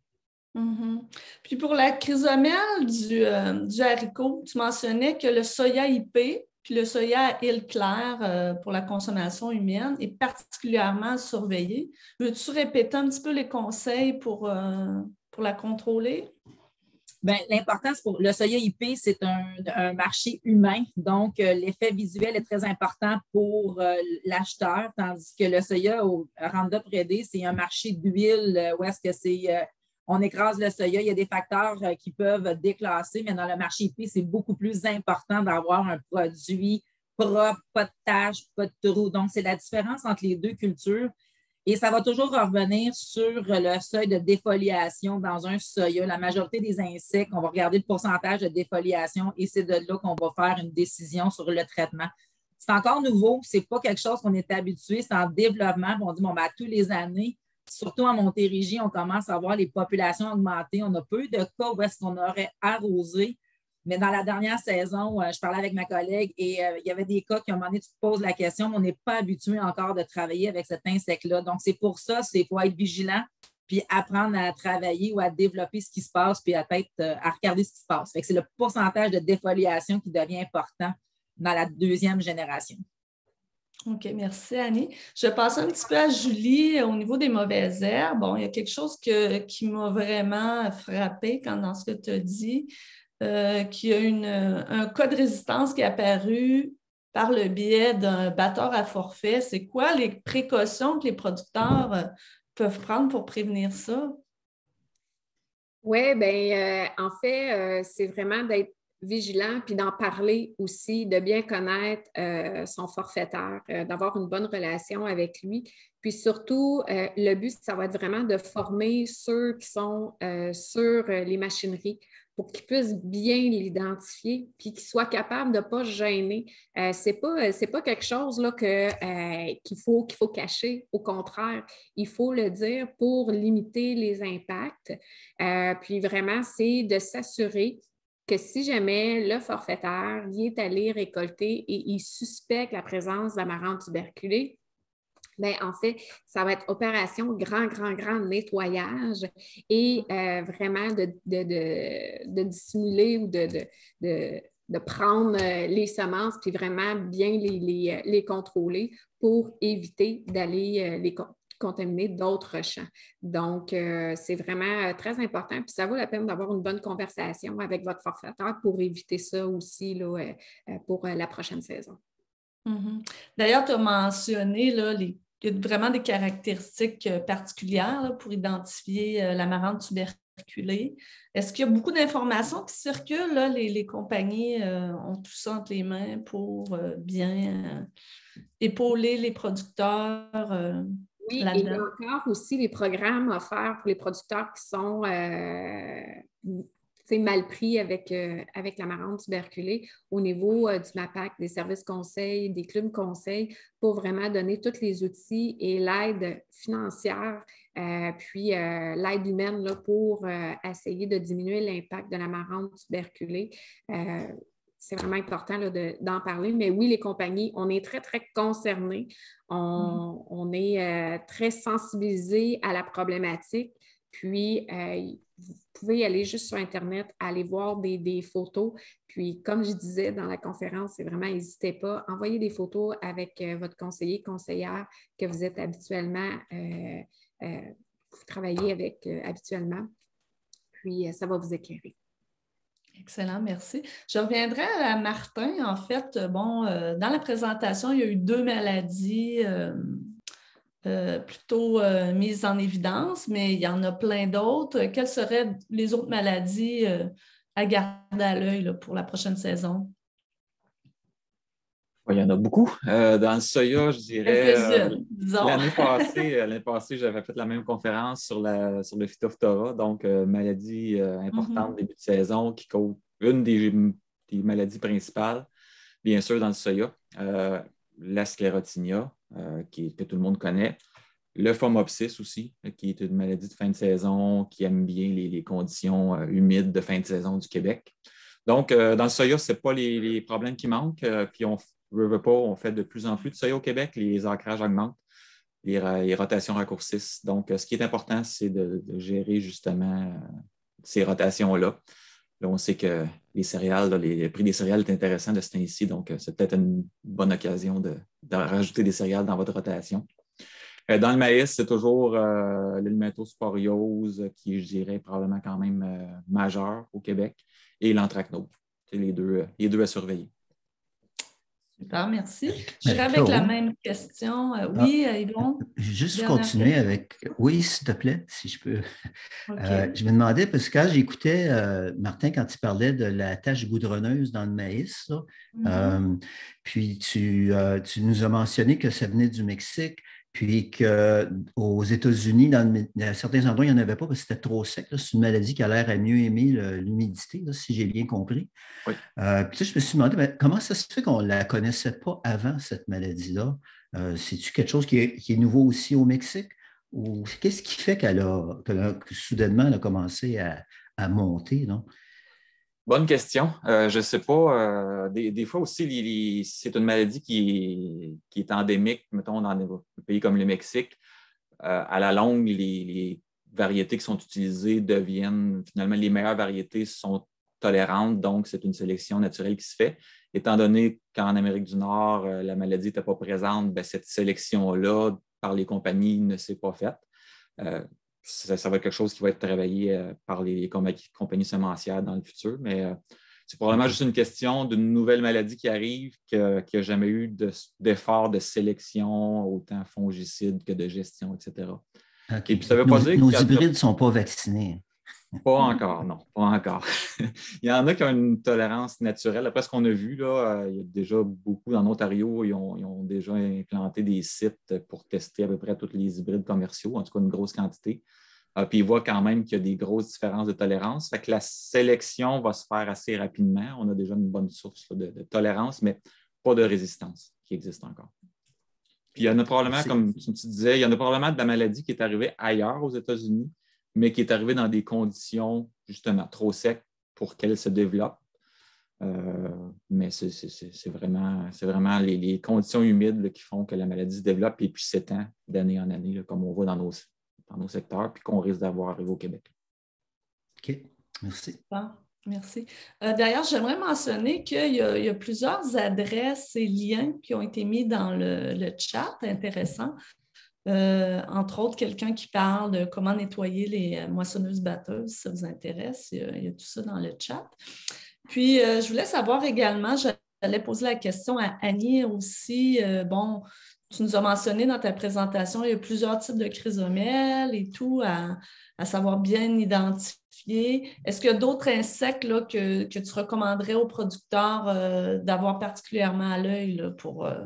Mm-hmm. Puis pour la chrysomèle du, euh, du haricot, tu mentionnais que le soya I P puis le soya à île claire euh, pour la consommation humaine est particulièrement surveillé. Veux-tu répéter un petit peu les conseils pour, euh, pour la contrôler? Bien, l'importance pour le soya I P, c'est un, un marché humain, donc euh, l'effet visuel est très important pour euh, l'acheteur, tandis que le soya au Roundup Ready, c'est un marché d'huile euh, où est-ce que c'est euh, on écrase le soya, il y a des facteurs euh, qui peuvent déclasser, mais dans le marché I P, c'est beaucoup plus important d'avoir un produit propre, pas de taches, pas de trous. Donc, c'est la différence entre les deux cultures. Et ça va toujours revenir sur le seuil de défoliation dans un soya. La majorité des insectes, on va regarder le pourcentage de défoliation et c'est de là qu'on va faire une décision sur le traitement. C'est encore nouveau, ce n'est pas quelque chose qu'on est habitué, c'est en développement. On dit, bon, ben, à tous les années, surtout en Montérégie, on commence à voir les populations augmenter. On a peu de cas où est-ce qu'on aurait arrosé. Mais dans la dernière saison, euh, je parlais avec ma collègue et euh, il y avait des cas qui, à un moment donné, tu te poses la question, mais on n'est pas habitué encore de travailler avec cet insecte-là. Donc, c'est pour ça qu'il faut être vigilant. Puis, puis apprendre à travailler ou à développer ce qui se passe, puis à, être, à regarder ce qui se passe. Fait que c'est le pourcentage de défoliation qui devient important dans la deuxième génération. OK, merci Annie. Je vais passer un petit peu à Julie au niveau des mauvaises herbes. Bon, il y a quelque chose que, qui m'a vraiment frappé quand, dans ce que tu as dit, euh, qu'il y a une, un cas de résistance qui est apparu par le biais d'un batteur à forfait. C'est quoi les précautions que les producteurs euh, peuvent prendre pour prévenir ça? Oui, bien, euh, en fait, euh, c'est vraiment d'être vigilant puis d'en parler aussi, de bien connaître euh, son forfaitaire, euh, d'avoir une bonne relation avec lui. Puis surtout, euh, le but, ça va être vraiment de former ceux qui sont euh, sur les machineries pour qu'ils puissent bien l'identifier puis qu'ils soient capables de ne pas se gêner. Euh, ce n'est pas, c'est pas quelque chose là, que, euh, qu'il faut, qu'il faut cacher. Au contraire, il faut le dire pour limiter les impacts. Euh, puis vraiment, c'est de s'assurer que si jamais le forfaitaire y est allé récolter et il suspecte la présence d'amarante tuberculée, bien, en fait, ça va être opération grand, grand, grand nettoyage et euh, vraiment de, de, de, de dissimuler ou de, de, de, de prendre les semences puis vraiment bien les, les, les contrôler pour éviter d'aller les contaminer d'autres champs. Donc, euh, c'est vraiment très important. Puis ça vaut la peine d'avoir une bonne conversation avec votre forfaitaire pour éviter ça aussi là, euh, pour la prochaine saison. Mm-hmm. D'ailleurs, tu as mentionné là, les, il y a vraiment des caractéristiques particulières là, pour identifier euh, l'amarante tuberculée. Est-ce qu'il y a beaucoup d'informations qui circulent? Là? Les, les compagnies euh, ont tout ça entre les mains pour euh, bien euh, épauler les producteurs euh, oui, là-dedans. Et il y a encore aussi les programmes offerts pour les producteurs qui sont euh, mal pris avec, euh, avec l'amarante tuberculée au niveau euh, du MAPAC, des services conseils, des clubs conseils, pour vraiment donner tous les outils et l'aide financière, euh, puis euh, l'aide humaine là, pour euh, essayer de diminuer l'impact de l'amarante tuberculée. Euh, C'est vraiment important là, de, d'en parler. Mais oui, les compagnies, on est très, très concernés. On, on est euh, très sensibilisés à la problématique. Puis, euh, vous pouvez aller juste sur Internet, aller voir des, des photos. Puis, comme je disais dans la conférence, c'est vraiment, n'hésitez pas, envoyez des photos avec euh, votre conseiller, conseillère que vous êtes habituellement, euh, euh, vous travaillez avec euh, habituellement. Puis, euh, ça va vous éclairer. Excellent, merci. Je reviendrai à Martin. En fait, bon, euh, dans la présentation, il y a eu deux maladies euh, euh, plutôt euh, mises en évidence, mais il y en a plein d'autres. Quelles seraient les autres maladies euh, à garder à l'œil là, pour la prochaine saison? Il y en a beaucoup. Euh, dans le soya, je dirais, euh, disons. l'année passée, euh, l'année passée, j'avais fait la même conférence sur, la, sur le Phytophthora, donc euh, maladie euh, importante mm-hmm. début de saison qui cause une des, des maladies principales, bien sûr, dans le soya, euh, la sclérotinia, euh, qui, que tout le monde connaît, le phomopsis aussi, qui est une maladie de fin de saison qui aime bien les, les conditions euh, humides de fin de saison du Québec. Donc, euh, dans le soya, ce n'est pas les, les problèmes qui manquent, euh, puis on veut, veut pas, on fait de plus en plus de soya au Québec, les ancrages augmentent, les, les rotations raccourcissent. Donc, ce qui est important, c'est de, de gérer justement ces rotations-là. Là, on sait que les céréales, là, les, le prix des céréales est intéressant de ce temps-ci, donc c'est peut-être une bonne occasion de, de rajouter des céréales dans votre rotation. Euh, dans le maïs, c'est toujours euh, l'helminthosporiose qui est, je dirais, probablement quand même euh, majeur au Québec, et l'anthracnose. C'est les deux, les deux à surveiller. Super, merci. J'irai avec la même question. Euh, oui, ah, Yvon? Juste continuer question. avec... Oui, s'il te plaît, si je peux. Okay. Euh, je me demandais, parce que quand j'écoutais euh, Martin, quand il parlait de la tache goudronneuse dans le maïs, là, mm-hmm. euh, puis tu, euh, tu nous as mentionné que ça venait du Mexique, puis qu'aux États-Unis, dans, dans certains endroits, il n'y en avait pas parce que c'était trop sec. C'est une maladie qui a l'air à mieux aimer le, l'humidité, là, si j'ai bien compris. Oui. Euh, puis là, je me suis demandé, ben, comment ça se fait qu'on ne la connaissait pas avant, cette maladie-là? Euh, c'est-tu quelque chose qui est, qui est nouveau aussi au Mexique? Ou qu'est-ce qui fait qu'elle a, que, que soudainement, elle a commencé à, à monter, non? Bonne question. Euh, je ne sais pas. Euh, des, des fois aussi, les, les, c'est une maladie qui est, qui est endémique, mettons, dans des pays comme le Mexique. Euh, à la longue, les, les variétés qui sont utilisées deviennent, finalement, les meilleures variétés sont tolérantes, donc c'est une sélection naturelle qui se fait. Étant donné qu'en Amérique du Nord, euh, la maladie n'était pas présente, bien, cette sélection-là, par les compagnies, ne s'est pas faite. Euh, ça, ça va être quelque chose qui va être travaillé euh, par les compagnies semencières dans le futur, mais euh, c'est probablement juste une question d'une nouvelle maladie qui arrive, qui n'a jamais eu d'effort de, de sélection, autant fongicide que de gestion, et cetera. Okay. Et puis, ça veut nos, pas dire nos qu'il y a hybrides ne sont pas vaccinés. Pas encore, non, pas encore. Il y en a qui ont une tolérance naturelle. Après ce qu'on a vu, là, il y a déjà beaucoup en Ontario, ils ont, ils ont déjà implanté des sites pour tester à peu près tous les hybrides commerciaux, en tout cas une grosse quantité. Uh, puis ils voient quand même qu'il y a des grosses différences de tolérance. Fait que la sélection va se faire assez rapidement. On a déjà une bonne source là, de, de tolérance, mais pas de résistance qui existe encore. Puis il y en a probablement, comme tu disais, il y en a probablement de la maladie qui est arrivée ailleurs aux États-Unis, mais qui est arrivée dans des conditions justement trop secs pour qu'elle se développe. Euh, mais c'est, c'est, c'est vraiment, c'est vraiment les, les conditions humides là, qui font que la maladie se développe et puis s'étend d'année en année, là, comme on voit dans nos dans nos secteurs, puis qu'on risque d'avoir arrivé au Québec. OK, merci. Bon, merci. Euh, d'ailleurs, j'aimerais mentionner qu'il y a, il y a plusieurs adresses et liens qui ont été mis dans le, le chat, intéressant. Euh, entre autres, quelqu'un qui parle de comment nettoyer les moissonneuses-batteuses, si ça vous intéresse. Il y a, il y a tout ça dans le chat. Puis, euh, je voulais savoir également, j'allais poser la question à Annie aussi, euh, bon, tu nous as mentionné dans ta présentation, il y a plusieurs types de chrysomèles et tout à, à savoir bien identifier. Est-ce qu'il y a d'autres insectes là, que, que tu recommanderais aux producteurs euh, d'avoir particulièrement à l'œil là, pour euh,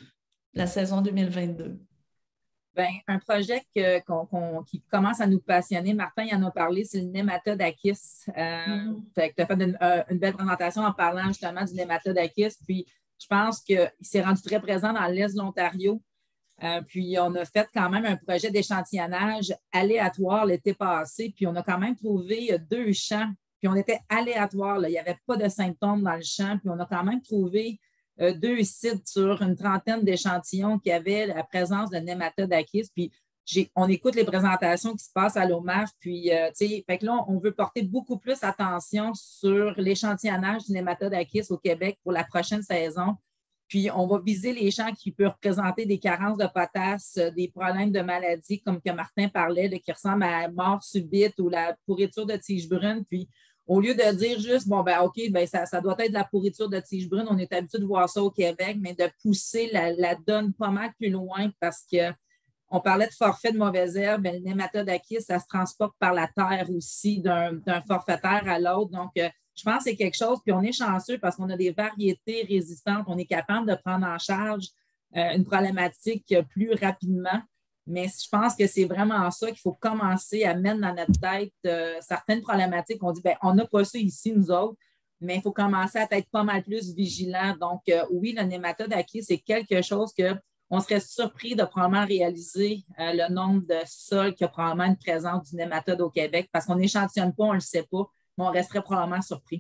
la saison deux mille vingt-deux? Bien, un projet que, qu'on, qu'on, qui commence à nous passionner, Martin il en a parlé, c'est le nématode Akis. Euh, mm-hmm. Fait que tu as fait une, euh, une belle présentation en parlant justement du nématode Akis. Puis, je pense qu'il s'est rendu très présent dans l'Est de l'Ontario. Euh, puis, on a fait quand même un projet d'échantillonnage aléatoire l'été passé. Puis, on a quand même trouvé deux champs. Puis, on était aléatoire. Là. Il n'y avait pas de symptômes dans le champ. Puis, on a quand même trouvé euh, deux sites sur une trentaine d'échantillons qui avaient la présence de nématode Akis. Puis, j'ai, on écoute les présentations qui se passent à l'O M A F. Puis, euh, tu sais, fait que là, on veut porter beaucoup plus attention sur l'échantillonnage du nématode Akis au Québec pour la prochaine saison. Puis, on va viser les champs qui peuvent représenter des carences de potasse, des problèmes de maladie, comme que Martin parlait, de, qui ressemblent à mort subite ou la pourriture de tige brune. Puis, au lieu de dire juste, bon, ben OK, ben ça, ça doit être de la pourriture de tige brune, on est habitué de voir ça au Québec, mais de pousser la, la donne pas mal plus loin parce que on parlait de forfait de mauvaises herbes, mais le nématode Akis, ça se transporte par la terre aussi d'un, d'un forfaitaire à l'autre. Donc, euh, je pense que c'est quelque chose, puis on est chanceux parce qu'on a des variétés résistantes. On est capable de prendre en charge euh, une problématique plus rapidement. Mais je pense que c'est vraiment ça qu'il faut commencer à mettre dans notre tête euh, certaines problématiques. On dit, bien, on n'a pas ça ici, nous autres, mais il faut commencer à être pas mal plus vigilant. Donc, euh, oui, le nématode Akis, c'est quelque chose que on serait surpris de probablement réaliser euh, le nombre de sols qui a probablement une présence du nématode au Québec parce qu'on n'échantillonne pas, on ne le sait pas, mais on resterait probablement surpris.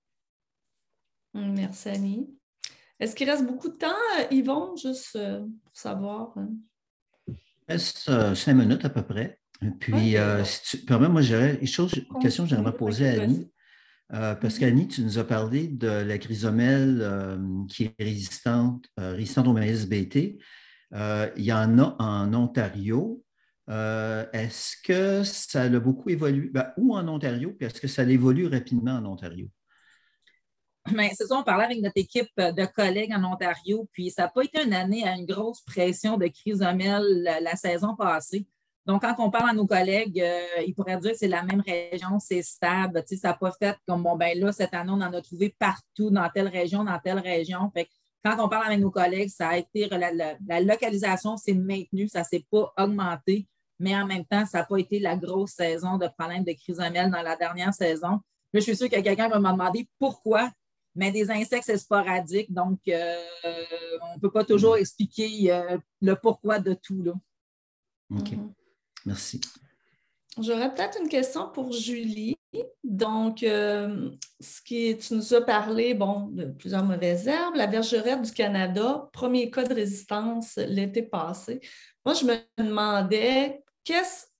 Merci, Annie. Est-ce qu'il reste beaucoup de temps, Yvon, juste euh, pour savoir? Hein? Il reste euh, cinq minutes à peu près. Puis, okay. euh, si tu permets, moi, j'aurais une, chose, une question que j'aimerais poser à Annie. Euh, parce qu'Annie, tu nous as parlé de la chrysomèle euh, qui est résistante, euh, résistante au maïs B T. Euh, il y en a en Ontario. Euh, est-ce que ça a beaucoup évolué? Ben, où en Ontario? Puis est-ce que ça évolue rapidement en Ontario? Bien, c'est ça, on parlait avec notre équipe de collègues en Ontario, puis ça n'a pas été une année à une grosse pression de chrysomèle la, la saison passée. Donc, quand on parle à nos collègues, euh, ils pourraient dire que c'est la même région, c'est stable. Tu sais, ça n'a pas fait comme, bon, ben là, cette année, on en a trouvé partout, dans telle région, dans telle région. Fait que quand on parle avec nos collègues, ça a été, la, la, la localisation s'est maintenue, ça ne s'est pas augmenté, mais en même temps, ça n'a pas été la grosse saison de problèmes de chrysomèle dans la dernière saison. Là, je suis sûre que quelqu'un va me demander pourquoi, mais des insectes, c'est sporadique, donc euh, on ne peut pas toujours expliquer euh, le pourquoi de tout, là. OK. Mm-hmm. Merci. J'aurais peut-être une question pour Julie. Donc, euh, ce qui, tu nous as parlé, bon, de plusieurs mauvaises herbes. La bergerette du Canada, premier cas de résistance l'été passé. Moi, je me demandais, qu'est-ce,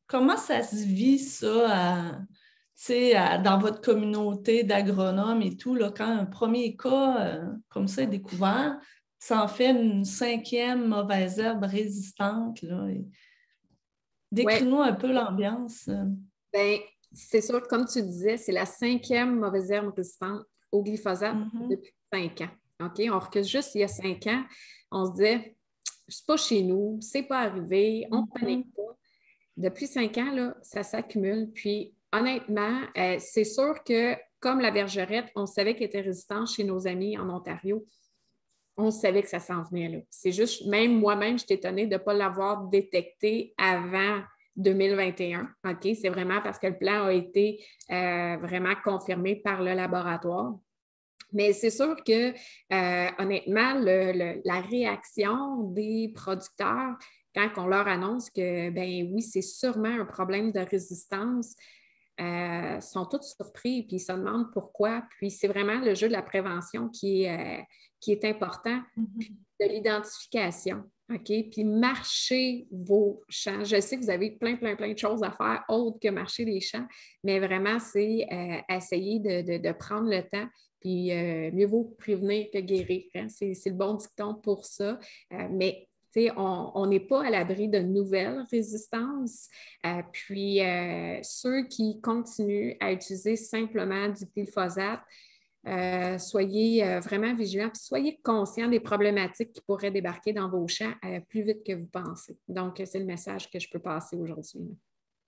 comment ça se vit, ça, à, à, dans votre communauté d'agronomes et tout, là, quand un premier cas euh, comme ça est découvert, ça en fait une cinquième mauvaise herbe résistante, là. Décris-nous ouais. un peu l'ambiance. Bien, c'est sûr que, comme tu disais, c'est la cinquième mauvaise herbe résistante au glyphosate mm-hmm. depuis cinq ans. OK? On recule juste il y a cinq ans, on se disait, c'est pas chez nous, c'est pas arrivé, on ne mm-hmm. panique pas. Depuis cinq ans, là, ça s'accumule. Puis, honnêtement, euh, c'est sûr que, comme la bergerette, on savait qu'elle était résistante chez nos amis en Ontario. On savait que ça s'en venait là. C'est juste, même moi-même, je suis étonnée de ne pas l'avoir détecté avant deux mille vingt et un. OK? C'est vraiment parce que le plan a été euh, vraiment confirmé par le laboratoire. Mais c'est sûr que, euh, honnêtement, le, le, la réaction des producteurs, quand on leur annonce que, ben oui, c'est sûrement un problème de résistance, euh, sont tous surpris puis ils se demandent pourquoi. Puis c'est vraiment le jeu de la prévention qui est, euh, qui est important, mm-hmm. de l'identification. OK? Puis marcher vos champs. Je sais que vous avez plein, plein, plein de choses à faire autres que marcher les champs, mais vraiment, c'est euh, essayer de, de, de prendre le temps. Puis euh, mieux vaut prévenir que guérir. Hein? C'est, c'est le bon dicton pour ça. Euh, mais on n'est pas à l'abri de nouvelles résistances. Euh, puis euh, ceux qui continuent à utiliser simplement du glyphosate, Euh, soyez euh, vraiment vigilants, puis soyez conscients des problématiques qui pourraient débarquer dans vos champs euh, plus vite que vous pensez. Donc, c'est le message que je peux passer aujourd'hui.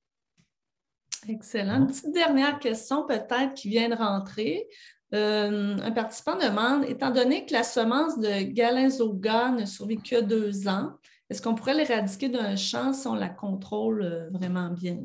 Excellent. Une petite dernière question peut-être qui vient de rentrer. Euh, un participant demande, étant donné que la semence de Galinzoga ne survit que deux ans, est-ce qu'on pourrait l'éradiquer d'un champ si on la contrôle vraiment bien?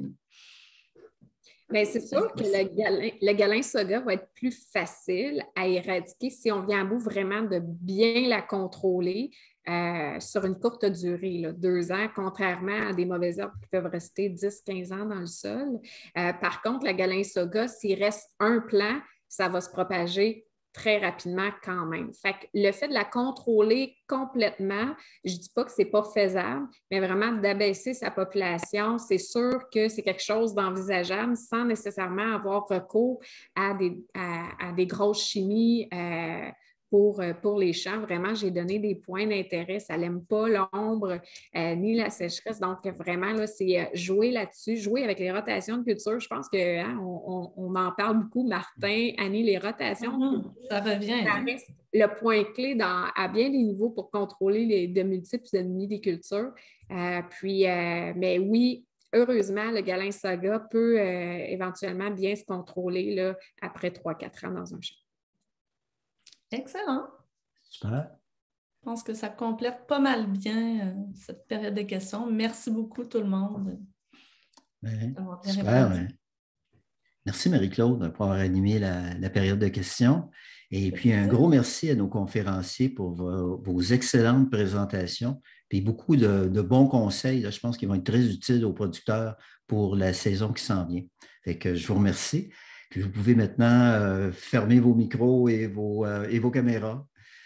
Bien, c'est sûr que le, galin, le Galinzoga va être plus facile à éradiquer si on vient à bout vraiment de bien la contrôler euh, sur une courte durée, là, deux ans, contrairement à des mauvaises herbes qui peuvent rester dix à quinze ans dans le sol. Euh, par contre, la Galinzoga, s'il reste un plant, ça va se propager très rapidement quand même. Fait que le fait de la contrôler complètement, je ne dis pas que ce n'est pas faisable, mais vraiment d'abaisser sa population, c'est sûr que c'est quelque chose d'envisageable sans nécessairement avoir recours à des, à, à des grosses chimies euh, pour, pour les champs. Vraiment, j'ai donné des points d'intérêt. Ça n'aime pas l'ombre euh, ni la sécheresse. Donc, vraiment, là, c'est jouer là-dessus, jouer avec les rotations de culture. Je pense qu'on hein, on, on en parle beaucoup, Martin, Annie, les rotations. Mmh, ça revient. Ça reste le point clé dans, à bien des niveaux pour contrôler les de multiples ennemis des cultures. Euh, puis, euh, mais oui, heureusement, le Galinzoga peut euh, éventuellement bien se contrôler là, après trois à quatre ans dans un champ. Excellent. Super. Je pense que ça complète pas mal bien euh, cette période de questions. Merci beaucoup tout le monde. Bien, super. Hein. Merci Marie-Claude pour avoir animé la, la période de questions. Et puis un gros merci à nos conférenciers pour vos, vos excellentes présentations et beaucoup de, de bons conseils. Là, je pense qu'ils vont être très utiles aux producteurs pour la saison qui s'en vient. Fait que je vous remercie. Puis vous pouvez maintenant euh, fermer vos micros et vos, euh, et vos caméras.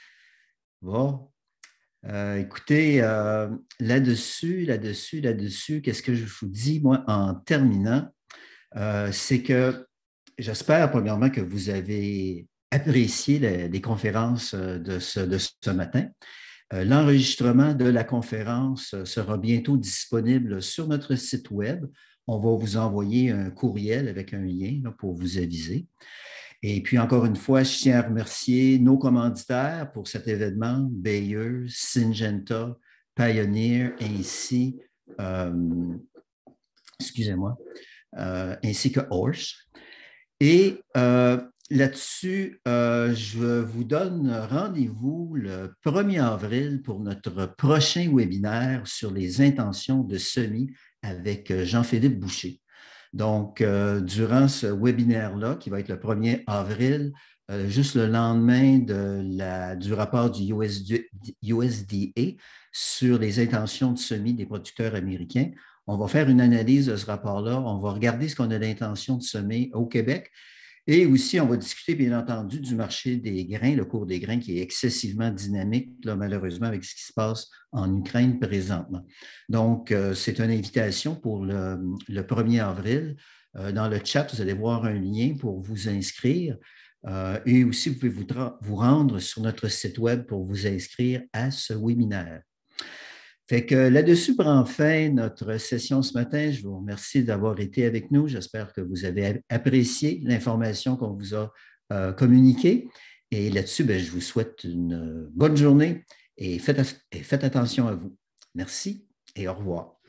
Bon. Euh, écoutez, euh, là-dessus, là-dessus, là-dessus, qu'est-ce que je vous dis, moi, en terminant? Euh, c'est que j'espère, premièrement, que vous avez apprécié les, les conférences de ce, de ce matin. Euh, l'enregistrement de la conférence sera bientôt disponible sur notre site Web. On va vous envoyer un courriel avec un lien là, pour vous aviser. Et puis, encore une fois, je tiens à remercier nos commanditaires pour cet événement, Bayer, Syngenta, Pioneer, ainsi, euh, excusez-moi, euh, ainsi que Horse. Et euh, là-dessus, euh, je vous donne rendez-vous le premier avril pour notre prochain webinaire sur les intentions de semis avec Jean-Philippe Boucher. Donc, euh, durant ce webinaire-là, qui va être le premier avril, euh, juste le lendemain de la, du rapport du U S D A sur les intentions de semis des producteurs américains, on va faire une analyse de ce rapport-là. On va regarder ce qu'on a l'intention de semer au Québec Et aussi, on va discuter, bien entendu, du marché des grains, le cours des grains qui est excessivement dynamique, là, malheureusement, avec ce qui se passe en Ukraine présentement. Donc, euh, c'est une invitation pour le, le premier avril. Euh, dans le chat, vous allez voir un lien pour vous inscrire. Euh, et aussi, vous pouvez vous, vous rendre sur notre site web pour vous inscrire à ce webinaire. Fait que là-dessus prend fin notre session ce matin. Je vous remercie d'avoir été avec nous. J'espère que vous avez apprécié l'information qu'on vous a euh, communiquée. Et là-dessus, ben, je vous souhaite une bonne journée et faites, et faites attention à vous. Merci et au revoir.